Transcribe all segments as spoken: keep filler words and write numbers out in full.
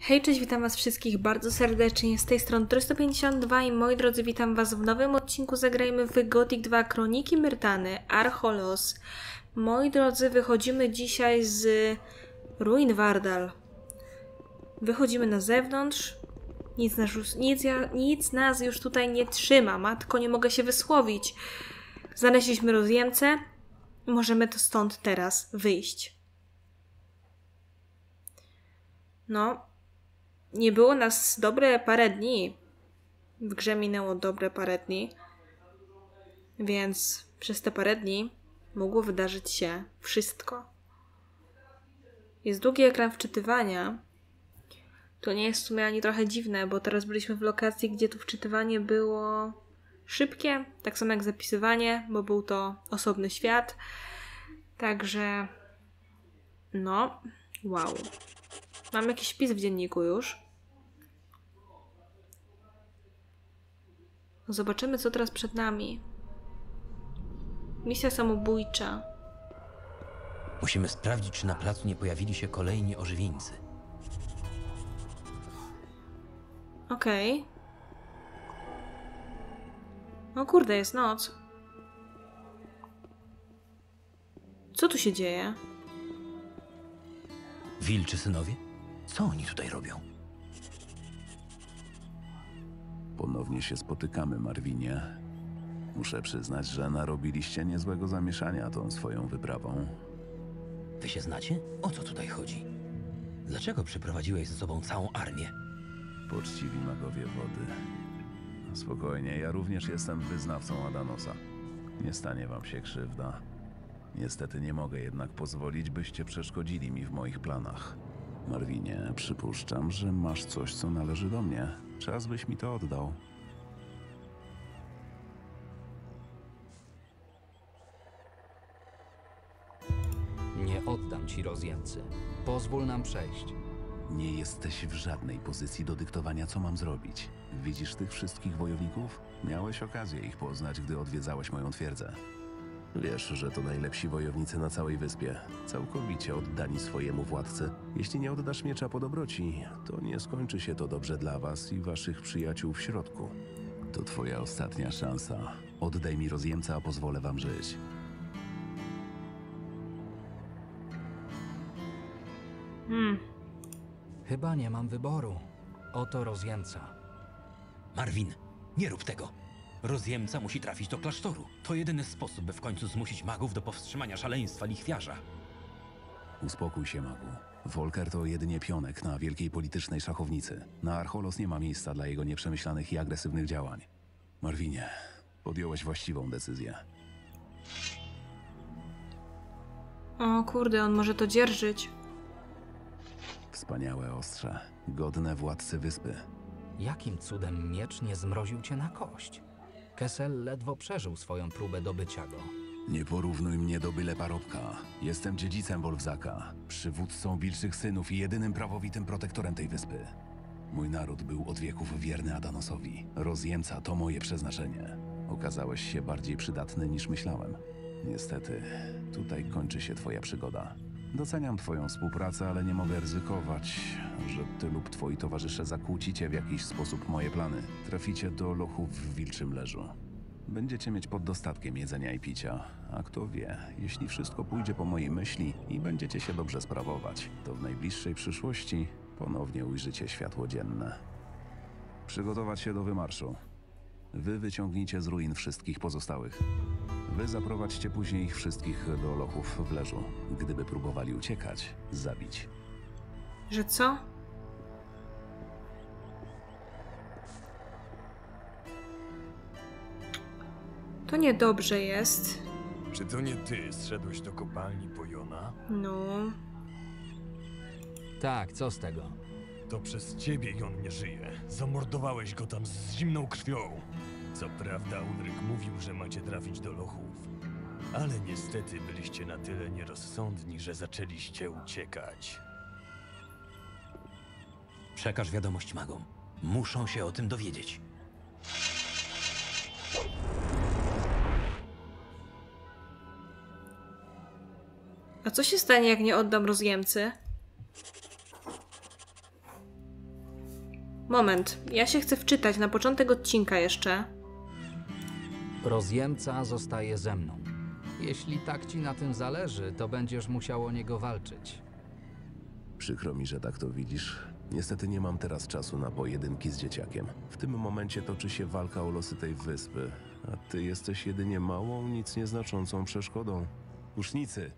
Hej, cześć, witam was wszystkich bardzo serdecznie, z tej strony trzysta pięćdziesiąt dwa i moi drodzy, witam was w nowym odcinku. Zagrajmy w Gothic dwa Kroniki Myrtany, Archolos. Moi drodzy, wychodzimy dzisiaj z ruin Vardal. Wychodzimy na zewnątrz, nic nas, już, nic, nic nas już tutaj nie trzyma, matko, nie mogę się wysłowić. Znaleźliśmy rozjemcę, możemy to stąd teraz wyjść. No, nie było nas dobre parę dni. W grze minęło dobre parę dni. Więc przez te parę dni mogło wydarzyć się wszystko. Jest długi ekran wczytywania. To nie jest w sumie ani trochę dziwne, bo teraz byliśmy w lokacji, gdzie to wczytywanie było szybkie. Tak samo jak zapisywanie, bo był to osobny świat. Także no, wow. Mam jakiś wpis w dzienniku już. Zobaczymy, co teraz przed nami. Misja samobójcza. Musimy sprawdzić, czy na placu nie pojawili się kolejni ożywieńcy. Okej. Okay. O kurde, jest noc. Co tu się dzieje? Wilczy synowie? Co oni tutaj robią? Ponownie się spotykamy, Marwinie. Muszę przyznać, że narobiliście niezłego zamieszania tą swoją wyprawą. Wy się znacie? O co tutaj chodzi? Dlaczego przyprowadziłeś ze sobą całą armię? Poczciwi magowie wody. Spokojnie, ja również jestem wyznawcą Adanosa. Nie stanie wam się krzywda. Niestety nie mogę jednak pozwolić, byście przeszkodzili mi w moich planach. Marwinie, przypuszczam, że masz coś, co należy do mnie. Czas byś mi to oddał. Nie oddam ci rozjemcy. Pozwól nam przejść. Nie jesteś w żadnej pozycji do dyktowania, co mam zrobić. Widzisz tych wszystkich wojowników? Miałeś okazję ich poznać, gdy odwiedzałeś moją twierdzę. Wiesz, że to najlepsi wojownicy na całej wyspie. Całkowicie oddani swojemu władcy. Jeśli nie oddasz miecza po dobroci, to nie skończy się to dobrze dla was i waszych przyjaciół w środku. To twoja ostatnia szansa. Oddaj mi rozjemca, a pozwolę wam żyć. Hmm. Chyba nie mam wyboru. Oto rozjemca. Marvin, nie rób tego! Rozjemca musi trafić do klasztoru. To jedyny sposób, by w końcu zmusić magów do powstrzymania szaleństwa lichwiarza. Uspokój się, magu. Volker to jedynie pionek na wielkiej politycznej szachownicy. Na Archolos nie ma miejsca dla jego nieprzemyślanych i agresywnych działań. Marwinie, podjąłeś właściwą decyzję. O kurde, on może to dzierżyć. Wspaniałe ostrze, godne władcy wyspy. Jakim cudem miecz nie zmroził cię na kość? Kessel ledwo przeżył swoją próbę dobycia go. Nie porównuj mnie do byle parobka. Jestem dziedzicem Wolfzaka, przywódcą wilczych synów i jedynym prawowitym protektorem tej wyspy. Mój naród był od wieków wierny Adanosowi. Rozjemca to moje przeznaczenie. Okazałeś się bardziej przydatny niż myślałem. Niestety, tutaj kończy się twoja przygoda. Doceniam twoją współpracę, ale nie mogę ryzykować, że ty lub twoi towarzysze zakłócicie w jakiś sposób moje plany. Traficie do lochów w Wilczym Leżu. Będziecie mieć pod dostatkiem jedzenia i picia. A kto wie, jeśli wszystko pójdzie po mojej myśli i będziecie się dobrze sprawować, to w najbliższej przyszłości ponownie ujrzycie światło dzienne. Przygotować się do wymarszu. Wy wyciągnijcie z ruin wszystkich pozostałych. Wy zaprowadźcie później ich wszystkich do lochów w Leżu. Gdyby próbowali uciekać, zabić. Że co? To niedobrze jest. Czy to nie ty zszedłeś do kopalni Pojona? No. Tak, co z tego? To przez ciebie Jon nie żyje. Zamordowałeś go tam z zimną krwią. Co prawda Ulryk mówił, że macie trafić do lochów. Ale niestety byliście na tyle nierozsądni, że zaczęliście uciekać. Przekaż wiadomość magom. Muszą się o tym dowiedzieć. A co się stanie, jak nie oddam rozjemcy? Moment, ja się chcę wczytać na początek odcinka jeszcze. Rozjemca zostaje ze mną. Jeśli tak ci na tym zależy, to będziesz musiał o niego walczyć. Przykro mi, że tak to widzisz. Niestety nie mam teraz czasu na pojedynki z dzieciakiem. W tym momencie toczy się walka o losy tej wyspy, a ty jesteś jedynie małą, nic nieznaczącą przeszkodą. Łucznicy!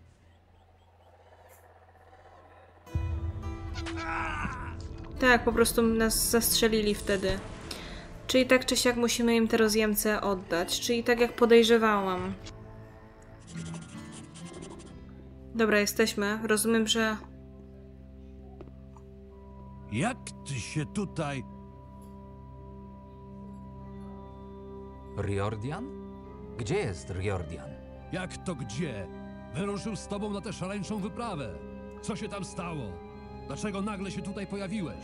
Tak, po prostu nas zastrzelili wtedy. Czyli tak czy siak musimy im te rozjemce oddać. Czyli tak jak podejrzewałam. Dobra, jesteśmy. Rozumiem, że... Jak ty się tutaj... Riordian? Gdzie jest Riordian? Jak to gdzie? Wyruszył z tobą na tę szaleńczą wyprawę. Co się tam stało? Dlaczego nagle się tutaj pojawiłeś?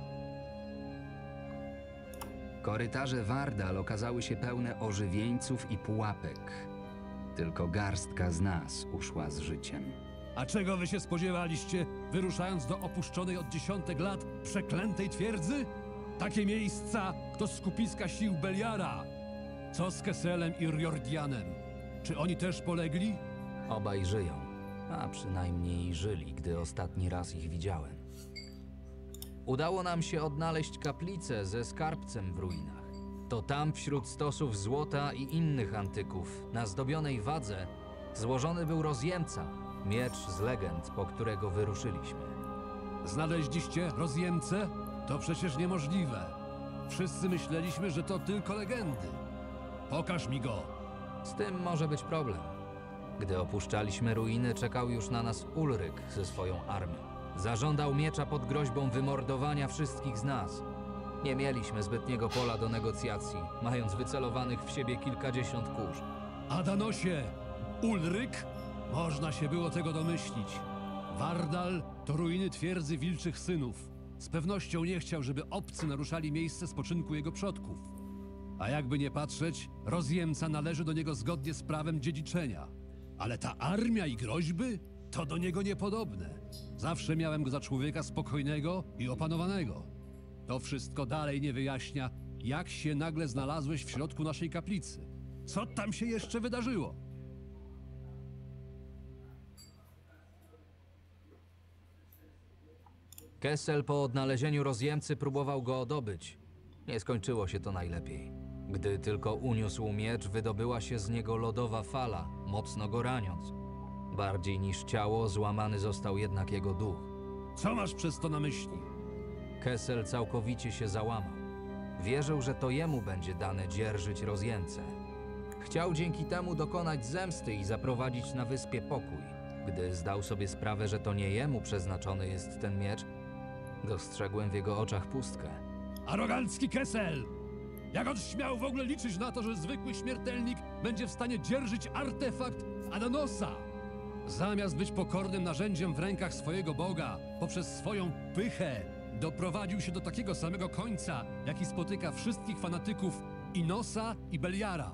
Korytarze Wardal okazały się pełne ożywieńców i pułapek. Tylko garstka z nas uszła z życiem. A czego wy się spodziewaliście, wyruszając do opuszczonej od dziesiątek lat przeklętej twierdzy? Takie miejsca to skupiska sił Beliara. Co z Keselem i Riordianem? Czy oni też polegli? Obaj żyją, a przynajmniej żyli, gdy ostatni raz ich widziałem. Udało nam się odnaleźć kaplicę ze skarbcem w ruinach. To tam wśród stosów złota i innych antyków, na zdobionej wadze, złożony był rozjemca, miecz z legend, po którego wyruszyliśmy. Znaleźliście rozjemcę? To przecież niemożliwe. Wszyscy myśleliśmy, że to tylko legendy. Pokaż mi go. Z tym może być problem. Gdy opuszczaliśmy ruiny, czekał już na nas Ulryk ze swoją armią. Zażądał miecza pod groźbą wymordowania wszystkich z nas. Nie mieliśmy zbytniego pola do negocjacji, mając wycelowanych w siebie kilkadziesiąt kurz. Adanosie! Ulryk? Można się było tego domyślić. Wardal to ruiny twierdzy Wilczych Synów. Z pewnością nie chciał, żeby obcy naruszali miejsce spoczynku jego przodków. A jakby nie patrzeć, rozjemca należy do niego zgodnie z prawem dziedziczenia. Ale ta armia i groźby to do niego niepodobne. Zawsze miałem go za człowieka spokojnego i opanowanego. To wszystko dalej nie wyjaśnia, jak się nagle znalazłeś w środku naszej kaplicy. Co tam się jeszcze wydarzyło? Kessel po odnalezieniu rozjemcy próbował go odobyć. Nie skończyło się to najlepiej. Gdy tylko uniósł miecz, wydobyła się z niego lodowa fala, mocno go raniąc. Bardziej niż ciało, złamany został jednak jego duch. Co masz przez to na myśli? Kessel całkowicie się załamał. Wierzył, że to jemu będzie dane dzierżyć rozjemcę. Chciał dzięki temu dokonać zemsty i zaprowadzić na wyspie pokój. Gdy zdał sobie sprawę, że to nie jemu przeznaczony jest ten miecz, dostrzegłem w jego oczach pustkę. Arogancki Kessel! Jak on śmiał w ogóle liczyć na to, że zwykły śmiertelnik będzie w stanie dzierżyć artefakt Adanosa? Zamiast być pokornym narzędziem w rękach swojego Boga, poprzez swoją pychę, doprowadził się do takiego samego końca, jaki spotyka wszystkich fanatyków Inosa i Beliara.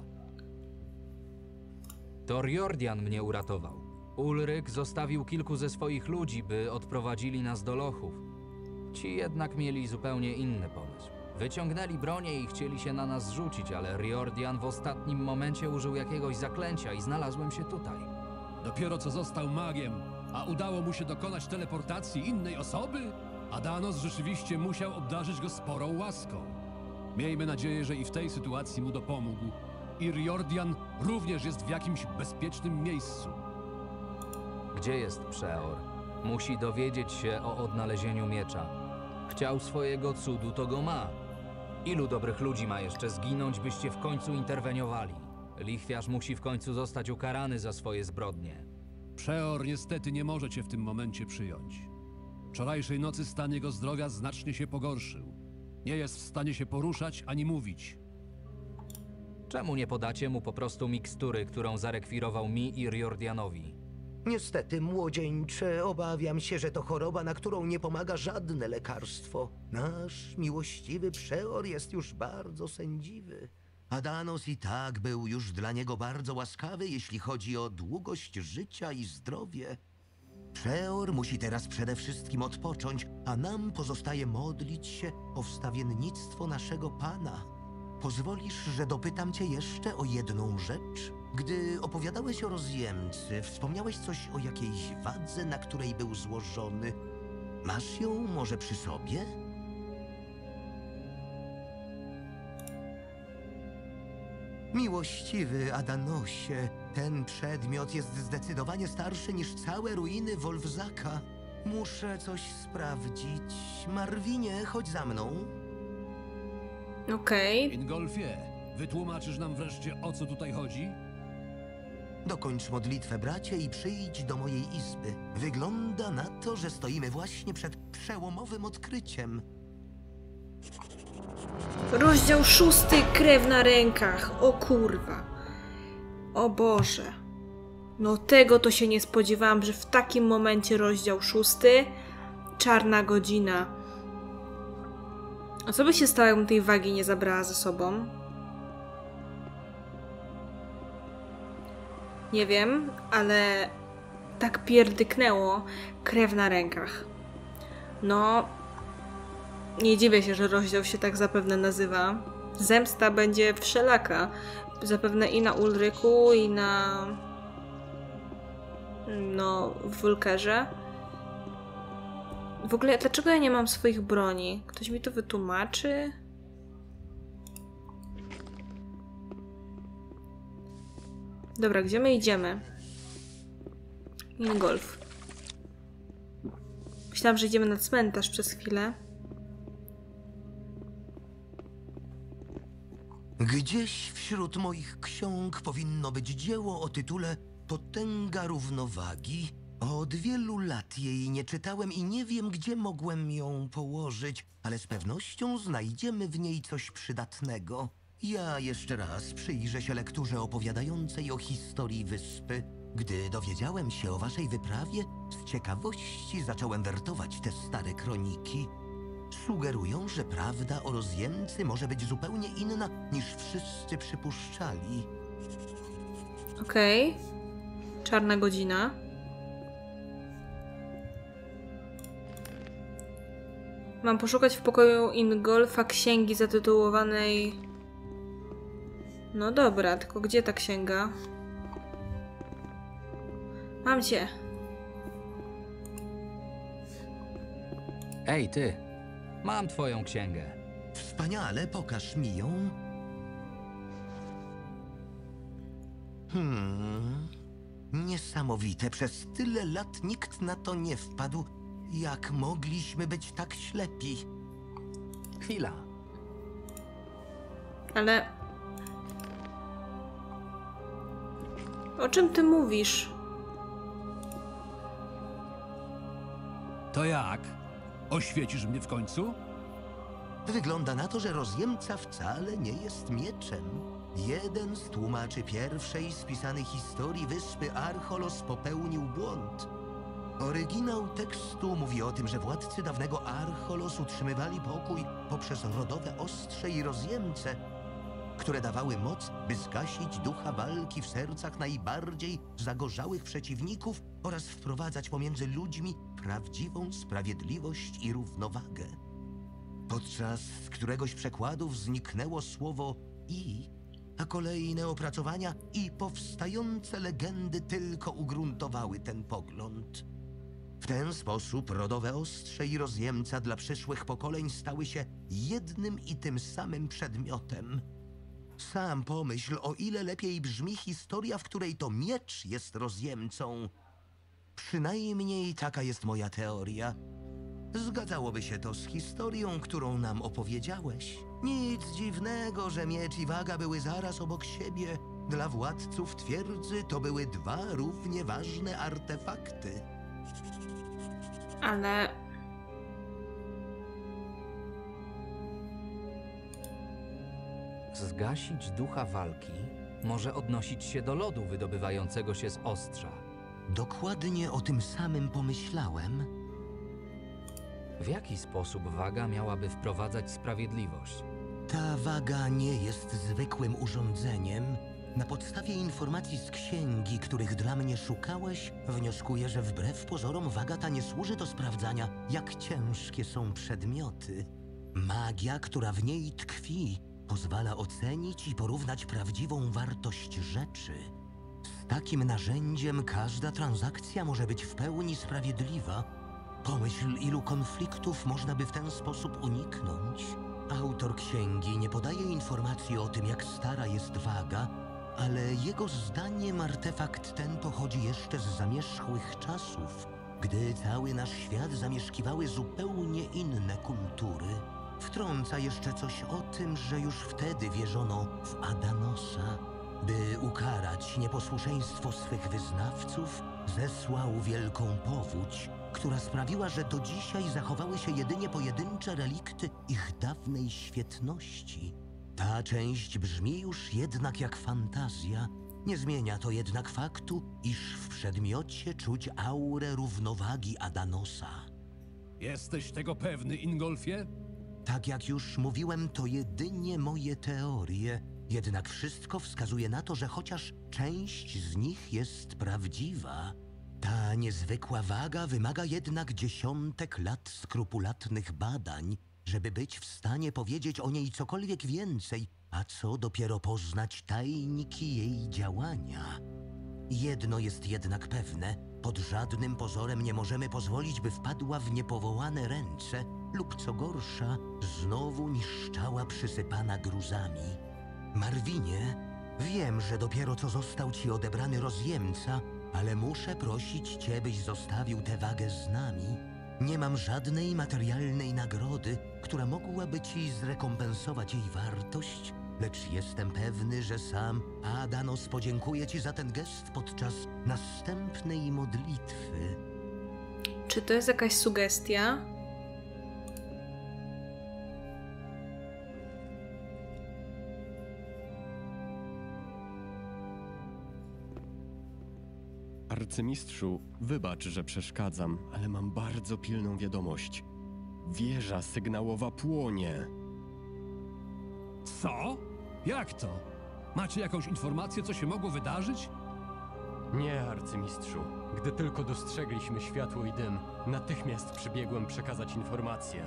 To Riordian mnie uratował. Ulryk zostawił kilku ze swoich ludzi, by odprowadzili nas do lochów. Ci jednak mieli zupełnie inny pomysł. Wyciągnęli bronię i chcieli się na nas zrzucić, ale Riordian w ostatnim momencie użył jakiegoś zaklęcia i znalazłem się tutaj. Dopiero co został magiem, a udało mu się dokonać teleportacji innej osoby? Adanos rzeczywiście musiał obdarzyć go sporą łaską. Miejmy nadzieję, że i w tej sytuacji mu dopomógł. I Riordian również jest w jakimś bezpiecznym miejscu. Gdzie jest Przeor? Musi dowiedzieć się o odnalezieniu miecza. Chciał swojego cudu, to go ma. Ilu dobrych ludzi ma jeszcze zginąć, byście w końcu interweniowali? Lichwiarz musi w końcu zostać ukarany za swoje zbrodnie. Przeor niestety nie może cię w tym momencie przyjąć. Wczorajszej nocy stan jego zdrowia znacznie się pogorszył. Nie jest w stanie się poruszać ani mówić. Czemu nie podacie mu po prostu mikstury, którą zarekwirował mi i Riordianowi? Niestety, młodzieńcze, obawiam się, że to choroba, na którą nie pomaga żadne lekarstwo. Nasz miłościwy Przeor jest już bardzo sędziwy. Adanos i tak był już dla niego bardzo łaskawy, jeśli chodzi o długość życia i zdrowie. Przeor musi teraz przede wszystkim odpocząć, a nam pozostaje modlić się o wstawiennictwo naszego Pana. Pozwolisz, że dopytam cię jeszcze o jedną rzecz? Gdy opowiadałeś o rozjemcy, wspomniałeś coś o jakiejś wadze, na której był złożony. Masz ją może przy sobie? Miłościwy Adanosie, ten przedmiot jest zdecydowanie starszy niż całe ruiny Wolfzaka. Muszę coś sprawdzić. Marwinie, chodź za mną. Okej. Ingolfie, wytłumaczysz nam wreszcie, o co tutaj chodzi? Dokończ modlitwę, bracie, i przyjdź do mojej izby. Wygląda na to, że stoimy właśnie przed przełomowym odkryciem. Rozdział szósty, krew na rękach. O kurwa. O Boże. No tego to się nie spodziewałam, że w takim momencie rozdział szósty. Czarna godzina. A co by się stało, jakbym tej wagi nie zabrała ze sobą? Nie wiem, ale tak pierdyknęło. Krew na rękach. No... Nie dziwię się, że rozdział się tak zapewne nazywa. Zemsta będzie wszelaka. Zapewne i na Ulryku, i na... No, w Wulkerze. W ogóle, dlaczego ja nie mam swoich broni? Ktoś mi to wytłumaczy? Dobra, gdzie my idziemy? Ingolf. Myślałam, że idziemy na cmentarz przez chwilę. Gdzieś wśród moich ksiąg powinno być dzieło o tytule Potęga równowagi. Od wielu lat jej nie czytałem i nie wiem, gdzie mogłem ją położyć, ale z pewnością znajdziemy w niej coś przydatnego. Ja jeszcze raz przyjrzę się lekturze opowiadającej o historii wyspy. Gdy dowiedziałem się o waszej wyprawie, z ciekawości zacząłem wertować te stare kroniki. Sugerują, że prawda o rozjemcy może być zupełnie inna, niż wszyscy przypuszczali. Okej. Okay. Czarna godzina. Mam poszukać w pokoju Ingolfa księgi zatytułowanej... No dobra, tylko gdzie ta księga? Mam cię. Ej, ty. Mam twoją księgę. Wspaniale, pokaż mi ją. Hmm... Niesamowite, przez tyle lat nikt na to nie wpadł. Jak mogliśmy być tak ślepi? Chwila. Ale... O czym ty mówisz? To jak? Oświecisz mnie w końcu? Wygląda na to, że rozjemca wcale nie jest mieczem. Jeden z tłumaczy pierwszej spisanej historii wyspy Archolos popełnił błąd. Oryginał tekstu mówi o tym, że władcy dawnego Archolos utrzymywali pokój poprzez rodowe ostrze i rozjemce, które dawały moc, by zgasić ducha walki w sercach najbardziej zagorzałych przeciwników oraz wprowadzać pomiędzy ludźmi prawdziwą sprawiedliwość i równowagę. Podczas któregoś przekładów zniknęło słowo i, a kolejne opracowania i powstające legendy tylko ugruntowały ten pogląd. W ten sposób rodowe ostrze i rozjemca dla przyszłych pokoleń stały się jednym i tym samym przedmiotem. Sam pomyśl, o ile lepiej brzmi historia, w której to miecz jest rozjemcą. Przynajmniej taka jest moja teoria. Zgadzałoby się to z historią, którą nam opowiedziałeś. Nic dziwnego, że miecz i waga były zaraz obok siebie. Dla władców twierdzy to były dwa równie ważne artefakty. Ale... Zgasić ducha walki może odnosić się do lodu wydobywającego się z ostrza. Dokładnie o tym samym pomyślałem. W jaki sposób waga miałaby wprowadzać sprawiedliwość? Ta waga nie jest zwykłym urządzeniem. Na podstawie informacji z księgi, których dla mnie szukałeś, wnioskuję, że wbrew pozorom waga ta nie służy do sprawdzania, jak ciężkie są przedmioty. Magia, która w niej tkwi, pozwala ocenić i porównać prawdziwą wartość rzeczy. Z takim narzędziem każda transakcja może być w pełni sprawiedliwa. Pomyśl, ilu konfliktów można by w ten sposób uniknąć. Autor księgi nie podaje informacji o tym, jak stara jest waga, ale jego zdaniem artefakt ten pochodzi jeszcze z zamierzchłych czasów, gdy cały nasz świat zamieszkiwały zupełnie inne kultury. Wtrąca jeszcze coś o tym, że już wtedy wierzono w Adanosa. By ukarać nieposłuszeństwo swych wyznawców, zesłał wielką powódź, która sprawiła, że do dzisiaj zachowały się jedynie pojedyncze relikty ich dawnej świetności. Ta część brzmi już jednak jak fantazja. Nie zmienia to jednak faktu, iż w przedmiocie czuć aurę równowagi Adanosa. Jesteś tego pewny, Ingolfie? Tak jak już mówiłem, to jedynie moje teorie. Jednak wszystko wskazuje na to, że chociaż część z nich jest prawdziwa, ta niezwykła waga wymaga jednak dziesiątek lat skrupulatnych badań, żeby być w stanie powiedzieć o niej cokolwiek więcej, a co dopiero poznać tajniki jej działania. Jedno jest jednak pewne, pod żadnym pozorem nie możemy pozwolić, by wpadła w niepowołane ręce lub co gorsza, znowu niszczała przysypana gruzami. Marwinie, wiem, że dopiero co został ci odebrany rozjemca, ale muszę prosić cię, byś zostawił tę wagę z nami. Nie mam żadnej materialnej nagrody, która mogłaby ci zrekompensować jej wartość, lecz jestem pewny, że sam Adanos podziękuje ci za ten gest podczas następnej modlitwy. Czy to jest jakaś sugestia? Arcymistrzu, wybacz, że przeszkadzam, ale mam bardzo pilną wiadomość. Wieża sygnałowa płonie. Co? Jak to? Macie jakąś informację, co się mogło wydarzyć? Nie, arcymistrzu. Gdy tylko dostrzegliśmy światło i dym, natychmiast przybiegłem przekazać informację.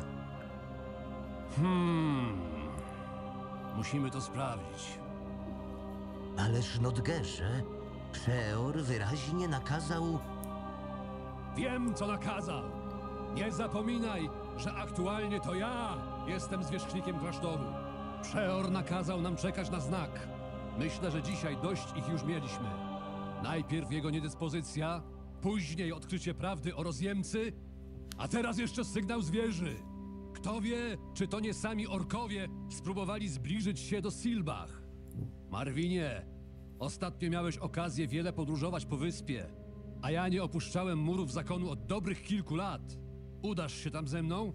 Hmm... Musimy to sprawdzić. Ależ Nodgerze, Przeor wyraźnie nakazał... Wiem, co nakazał. Nie zapominaj, że aktualnie to ja jestem zwierzchnikiem klasztoru. Przeor nakazał nam czekać na znak. Myślę, że dzisiaj dość ich już mieliśmy. Najpierw jego niedyspozycja, później odkrycie prawdy o rozjemcy, a teraz jeszcze sygnał z wieży. Kto wie, czy to nie sami orkowie spróbowali zbliżyć się do Silbach. Marwinie, ostatnio miałeś okazję wiele podróżować po wyspie, a ja nie opuszczałem murów zakonu od dobrych kilku lat. Udasz się tam ze mną?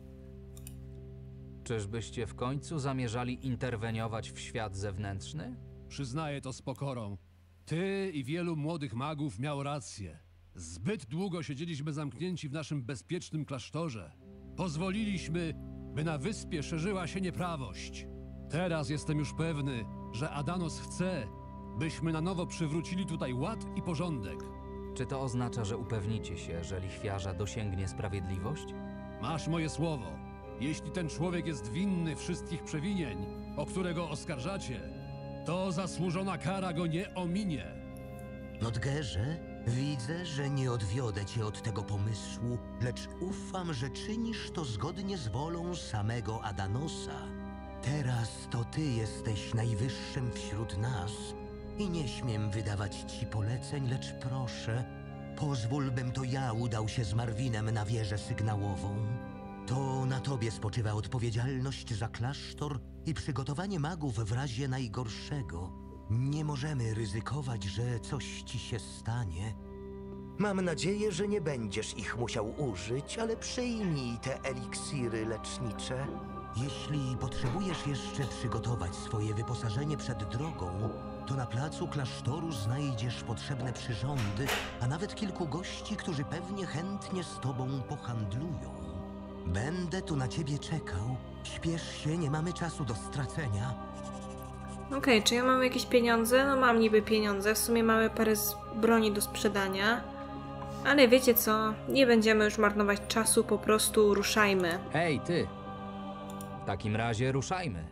Czyżbyście w końcu zamierzali interweniować w świat zewnętrzny? Przyznaję to z pokorą. Ty i wielu młodych magów miało rację. Zbyt długo siedzieliśmy zamknięci w naszym bezpiecznym klasztorze. Pozwoliliśmy, by na wyspie szerzyła się nieprawość. Teraz jestem już pewny, że Adanos chce, byśmy na nowo przywrócili tutaj ład i porządek. Czy to oznacza, że upewnicie się, że lichwiarza dosięgnie sprawiedliwość? Masz moje słowo. Jeśli ten człowiek jest winny wszystkich przewinień, o które go oskarżacie, to zasłużona kara go nie ominie. Nodgerze, widzę, że nie odwiodę cię od tego pomysłu, lecz ufam, że czynisz to zgodnie z wolą samego Adanosa. Teraz to ty jesteś najwyższym wśród nas i nie śmiem wydawać ci poleceń, lecz proszę, pozwól, bym to ja udał się z Marwinem na wieżę sygnałową. To na tobie spoczywa odpowiedzialność za klasztor i przygotowanie magów w razie najgorszego. Nie możemy ryzykować, że coś ci się stanie. Mam nadzieję, że nie będziesz ich musiał użyć, ale przyjmij te eliksiry lecznicze. Jeśli potrzebujesz jeszcze przygotować swoje wyposażenie przed drogą, to na placu klasztoru znajdziesz potrzebne przyrządy, a nawet kilku gości, którzy pewnie chętnie z tobą pohandlują. Będę tu na ciebie czekał. Śpiesz się, nie mamy czasu do stracenia. Okej, okay, czy ja mam jakieś pieniądze? No mam niby pieniądze. W sumie mamy parę z broni do sprzedania. Ale wiecie co? Nie będziemy już marnować czasu, po prostu ruszajmy. Hej, ty! W takim razie ruszajmy.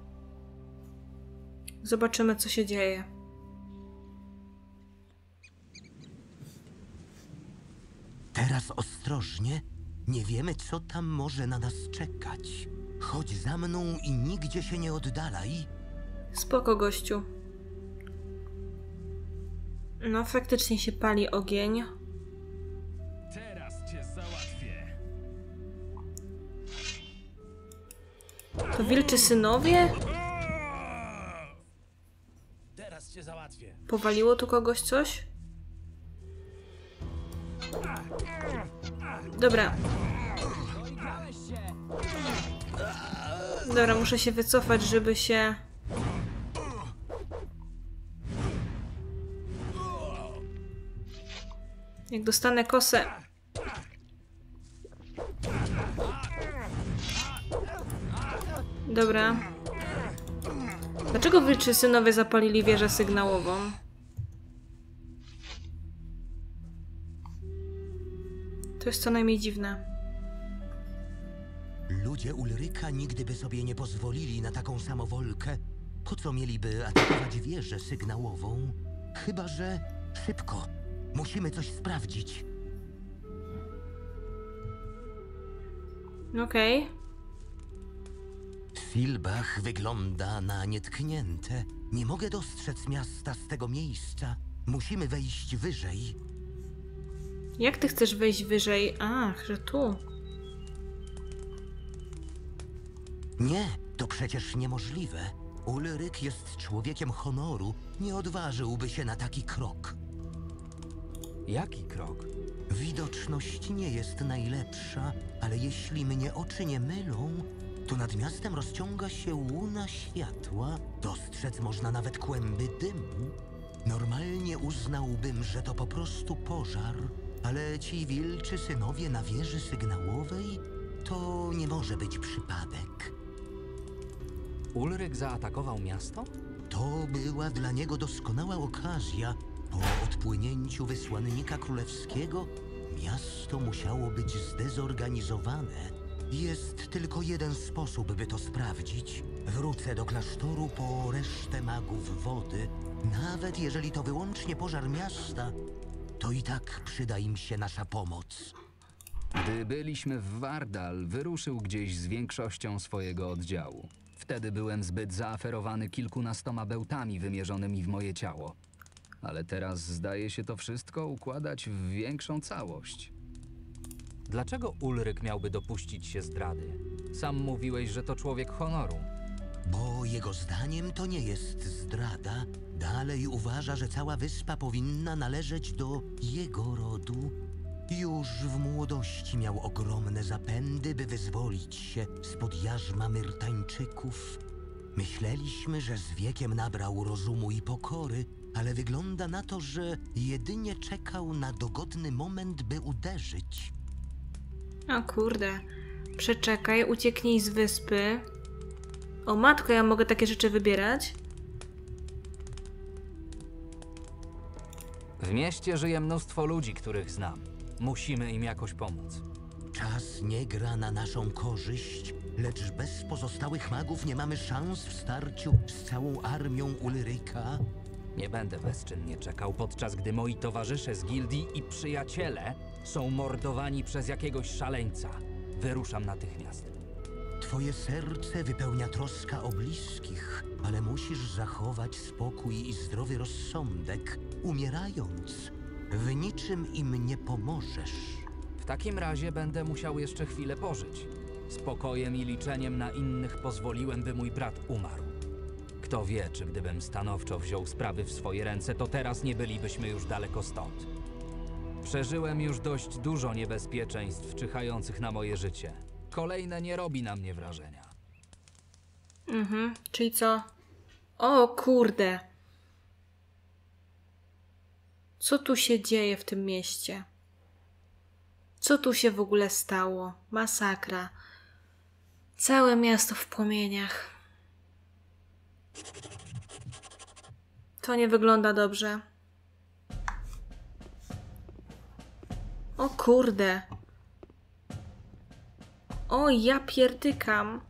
Zobaczymy, co się dzieje. Teraz ostrożnie. Nie wiemy, co tam może na nas czekać. Chodź za mną i nigdzie się nie oddalaj. Spoko, gościu. No, faktycznie się pali ogień. Teraz cię załatwię. To wilczy synowie? Teraz cię załatwię. Powaliło tu kogoś coś? Dobra. Dobra, muszę się wycofać, żeby się... Jak dostanę kosę... Dobra. Dlaczego wilczy synowie zapalili wieżę sygnałową? To jest co najmniej dziwne. Ludzie Ulryka nigdy by sobie nie pozwolili na taką samowolkę. Po co mieliby atakować wieżę sygnałową? Chyba że... Szybko. Musimy coś sprawdzić. Okej. Okay. Filbach wygląda na nietknięte. Nie mogę dostrzec miasta z tego miejsca. Musimy wejść wyżej. Jak ty chcesz wejść wyżej? Ach, że tu. Nie, to przecież niemożliwe. Ulryk jest człowiekiem honoru. Nie odważyłby się na taki krok. Jaki krok? Widoczność nie jest najlepsza, ale jeśli mnie oczy nie mylą, to nad miastem rozciąga się łuna światła. Dostrzec można nawet kłęby dymu. Normalnie uznałbym, że to po prostu pożar, ale ci wilczy synowie na wieży sygnałowej to nie może być przypadek. Ulryk zaatakował miasto? To była dla niego doskonała okazja. Po odpłynięciu wysłannika królewskiego miasto musiało być zdezorganizowane. Jest tylko jeden sposób, by to sprawdzić. Wrócę do klasztoru po resztę magów wody. Nawet jeżeli to wyłącznie pożar miasta, to i tak przyda im się nasza pomoc. Gdy byliśmy w Wardal, wyruszył gdzieś z większością swojego oddziału. Wtedy byłem zbyt zaaferowany kilkunastoma bełtami wymierzonymi w moje ciało. Ale teraz zdaje się to wszystko układać w większą całość. Dlaczego Ulryk miałby dopuścić się zdrady? Sam mówiłeś, że to człowiek honoru. Bo jego zdaniem to nie jest zdrada. Dalej uważa, że cała wyspa powinna należeć do jego rodu. Już w młodości miał ogromne zapędy, by wyzwolić się spod jarzma Myrtańczyków. Myśleliśmy, że z wiekiem nabrał rozumu i pokory, ale wygląda na to, że jedynie czekał na dogodny moment, by uderzyć. O kurde. Przeczekaj, ucieknij z wyspy. O matko, ja mogę takie rzeczy wybierać? W mieście żyje mnóstwo ludzi, których znam. Musimy im jakoś pomóc. Czas nie gra na naszą korzyść, lecz bez pozostałych magów nie mamy szans w starciu z całą armią Ulryka. Nie będę bezczynnie czekał, podczas gdy moi towarzysze z gildii i przyjaciele są mordowani przez jakiegoś szaleńca. Wyruszam natychmiast. Twoje serce wypełnia troska o bliskich, ale musisz zachować spokój i zdrowy rozsądek, umierając. W niczym im nie pomożesz. W takim razie będę musiał jeszcze chwilę pożyć. Spokojem i liczeniem na innych pozwoliłem, by mój brat umarł. Kto wie, czy gdybym stanowczo wziął sprawy w swoje ręce, to teraz nie bylibyśmy już daleko stąd. Przeżyłem już dość dużo niebezpieczeństw czyhających na moje życie. Kolejne nie robi na mnie wrażenia. Mhm, czyli co? O kurde. Co tu się dzieje w tym mieście? Co tu się w ogóle stało? Masakra. Całe miasto w płomieniach. To nie wygląda dobrze. O kurde. O, ja pierdykam.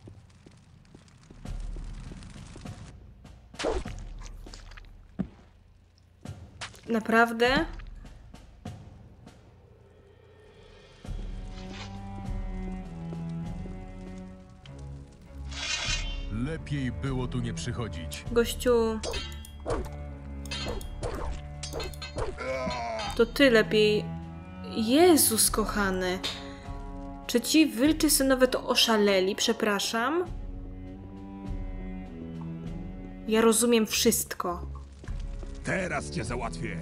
Naprawdę? Lepiej było tu nie przychodzić. Gościu. To ty lepiej. Jezus kochany. Czy ci wilczy synowie to oszaleli? Przepraszam. Ja rozumiem wszystko. Teraz cię załatwię.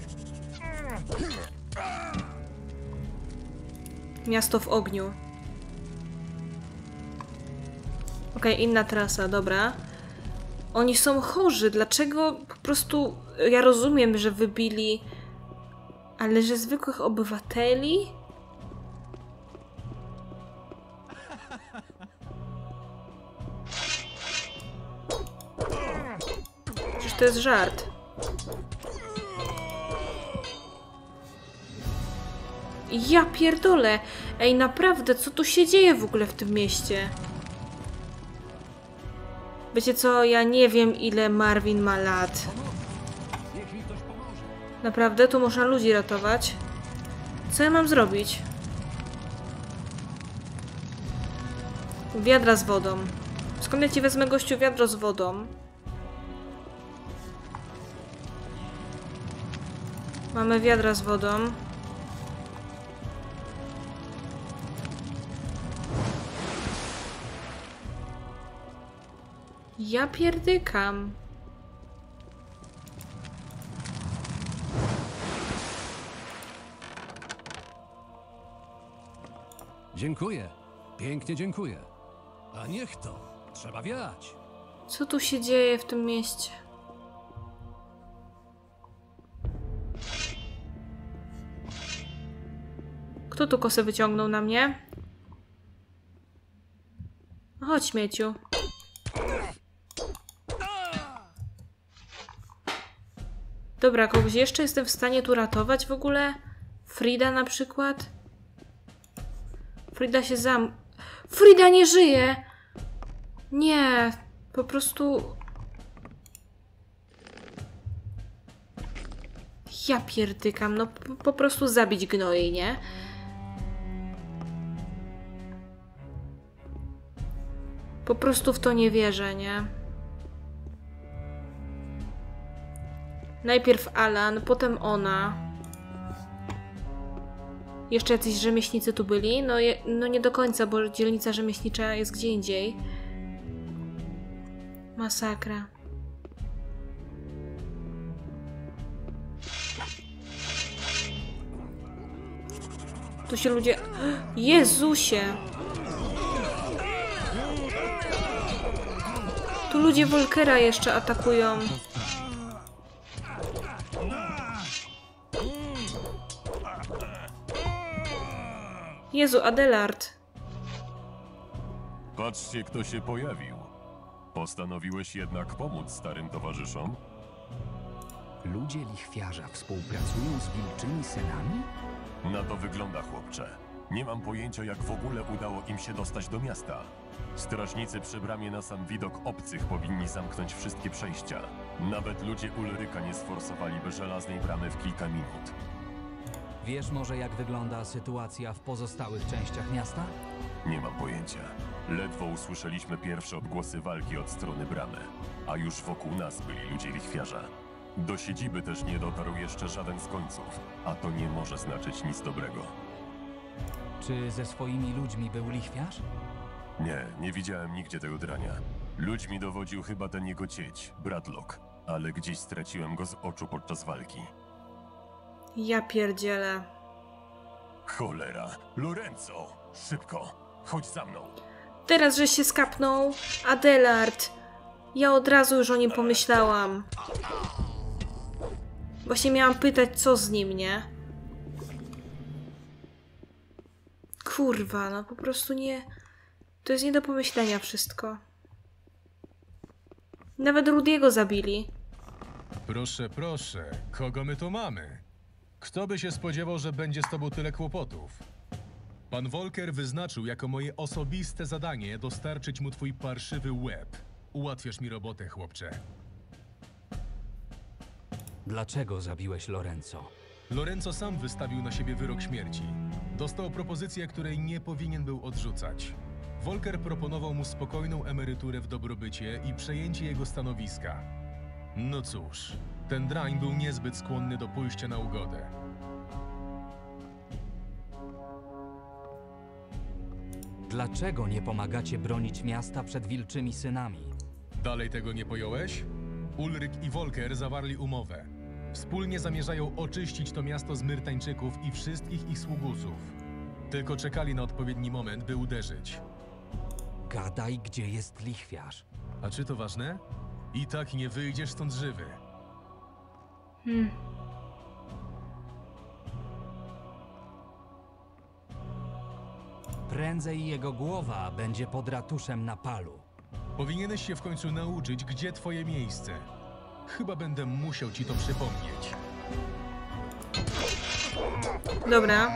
Miasto w ogniu. Okej, okay, inna trasa, dobra. Oni są chorzy, dlaczego po prostu... Ja rozumiem, że wybili... Ale że zwykłych obywateli? Przecież to jest żart. Ja pierdolę! Ej, naprawdę, co tu się dzieje w ogóle w tym mieście? Wiecie co, ja nie wiem, ile Marvin ma lat. Naprawdę, tu można ludzi ratować. Co ja mam zrobić? Wiadra z wodą. Skąd ja ci wezmę, gościu, wiadro z wodą? Mamy wiadra z wodą. Ja pierdykam. Dziękuję. Pięknie dziękuję. A niech to. Trzeba wiać. Co tu się dzieje w tym mieście? Kto tu kosę wyciągnął na mnie? Chodź, śmieciu. Dobra, kogoś jeszcze jestem w stanie tu ratować w ogóle? Frida na przykład? Frida się zam... Frida nie żyje! Nie, po prostu... Ja pierdykam, no po, po prostu zabić gnoi, nie? Po prostu w to nie wierzę, nie? Najpierw Alan, potem ona. Jeszcze jacyś rzemieślnicy tu byli? No, je, no nie do końca, bo dzielnica rzemieślnicza jest gdzie indziej. Masakra. Tu się ludzie... Jezusie! Tu ludzie Volkera jeszcze atakują. Jezu, Adelard. Patrzcie, kto się pojawił. Postanowiłeś jednak pomóc starym towarzyszom? Ludzie lichwiarza współpracują z wilczymi synami? Na to wygląda, chłopcze. Nie mam pojęcia, jak w ogóle udało im się dostać do miasta. Strażnicy przy bramie na sam widok obcych powinni zamknąć wszystkie przejścia. Nawet ludzie Ulryka nie sforsowaliby żelaznej bramy w kilka minut. Wiesz może, jak wygląda sytuacja w pozostałych częściach miasta? Nie mam pojęcia. Ledwo usłyszeliśmy pierwsze odgłosy walki od strony bramy, a już wokół nas byli ludzie lichwiarza. Do siedziby też nie dotarł jeszcze żaden z końców, a to nie może znaczyć nic dobrego. Czy ze swoimi ludźmi był lichwiarz? Nie, nie widziałem nigdzie tego drania. Ludźmi dowodził chyba ten jego cieć, Bradlock, ale gdzieś straciłem go z oczu podczas walki. Ja pierdzielę. Cholera! Lorenzo! Szybko! Chodź za mną! Teraz, że się skapnął Adelard. Ja od razu już o nim pomyślałam. Właśnie miałam pytać, co z nim, nie? Kurwa, no po prostu nie... To jest nie do pomyślenia wszystko. Nawet Rudiego zabili. Proszę, proszę, kogo my tu mamy? Kto by się spodziewał, że będzie z tobą tyle kłopotów? Pan Volker wyznaczył jako moje osobiste zadanie dostarczyć mu twój parszywy łeb. Ułatwiasz mi robotę, chłopcze. Dlaczego zabiłeś Lorenzo? Lorenzo sam wystawił na siebie wyrok śmierci. Dostał propozycję, której nie powinien był odrzucać. Volker proponował mu spokojną emeryturę w dobrobycie i przejęcie jego stanowiska. No cóż, ten drań był niezbyt skłonny do pójścia na ugodę. Dlaczego nie pomagacie bronić miasta przed wilczymi synami? Dalej tego nie pojąłeś? Ulryk i Volker zawarli umowę. Wspólnie zamierzają oczyścić to miasto z Myrtańczyków i wszystkich ich sługusów. Tylko czekali na odpowiedni moment, by uderzyć. Gadaj, gdzie jest lichwiarz. A czy to ważne? I tak nie wyjdziesz stąd żywy. Hmm. Prędzej jego głowa będzie pod ratuszem na palu. Powinieneś się w końcu nauczyć, gdzie twoje miejsce. Chyba będę musiał ci to przypomnieć. Dobra.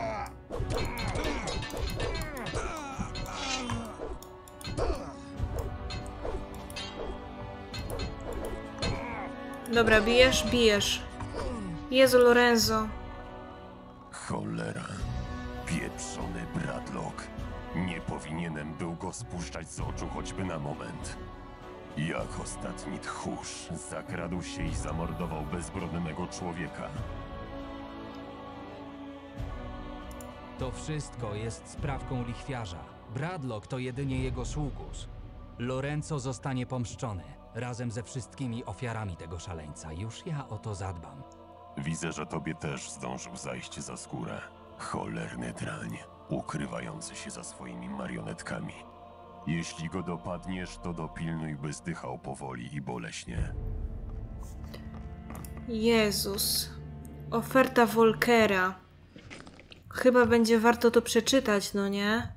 Dobra, bijesz, bijesz. Jezu, Lorenzo. Cholera. Pieprzony Bradlock. Nie powinienem był go spuszczać z oczu choćby na moment. Jak ostatni tchórz zakradł się i zamordował bezbronnego człowieka. To wszystko jest sprawką lichwiarza. Bradlock to jedynie jego sługus. Lorenzo zostanie pomszczony, razem ze wszystkimi ofiarami tego szaleńca. Już ja o to zadbam. Widzę, że tobie też zdążył zajść za skórę. Cholerny drań, ukrywający się za swoimi marionetkami. Jeśli go dopadniesz, to dopilnuj, by zdychał powoli i boleśnie. Jezus. Oferta Volkera. Chyba będzie warto to przeczytać, no nie?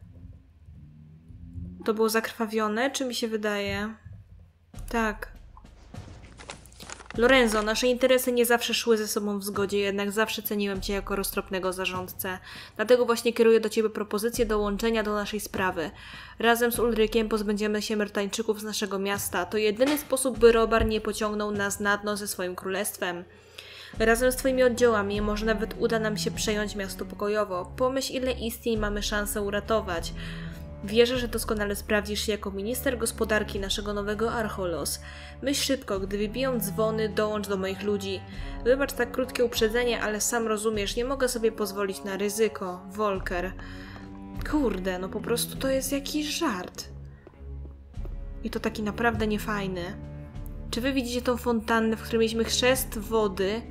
To było zakrwawione, czy mi się wydaje? Tak. Lorenzo, nasze interesy nie zawsze szły ze sobą w zgodzie, jednak zawsze ceniłem cię jako roztropnego zarządcę. Dlatego właśnie kieruję do ciebie propozycję dołączenia do naszej sprawy. Razem z Ulrykiem pozbędziemy się Myrtańczyków z naszego miasta. To jedyny sposób, by Robar nie pociągnął nas na dno ze swoim królestwem. Razem z twoimi oddziałami może nawet uda nam się przejąć miasto pokojowo. Pomyśl, ile istnień mamy szansę uratować. Wierzę, że doskonale sprawdzisz się jako minister gospodarki naszego nowego Archolos. Myśl szybko, gdy wybiją dzwony, dołącz do moich ludzi. Wybacz tak krótkie uprzedzenie, ale sam rozumiesz, nie mogę sobie pozwolić na ryzyko. Volker. Kurde, no po prostu to jest jakiś żart. I to taki naprawdę niefajny. Czy wy widzicie tą fontannę, w której mieliśmy chrzest wody?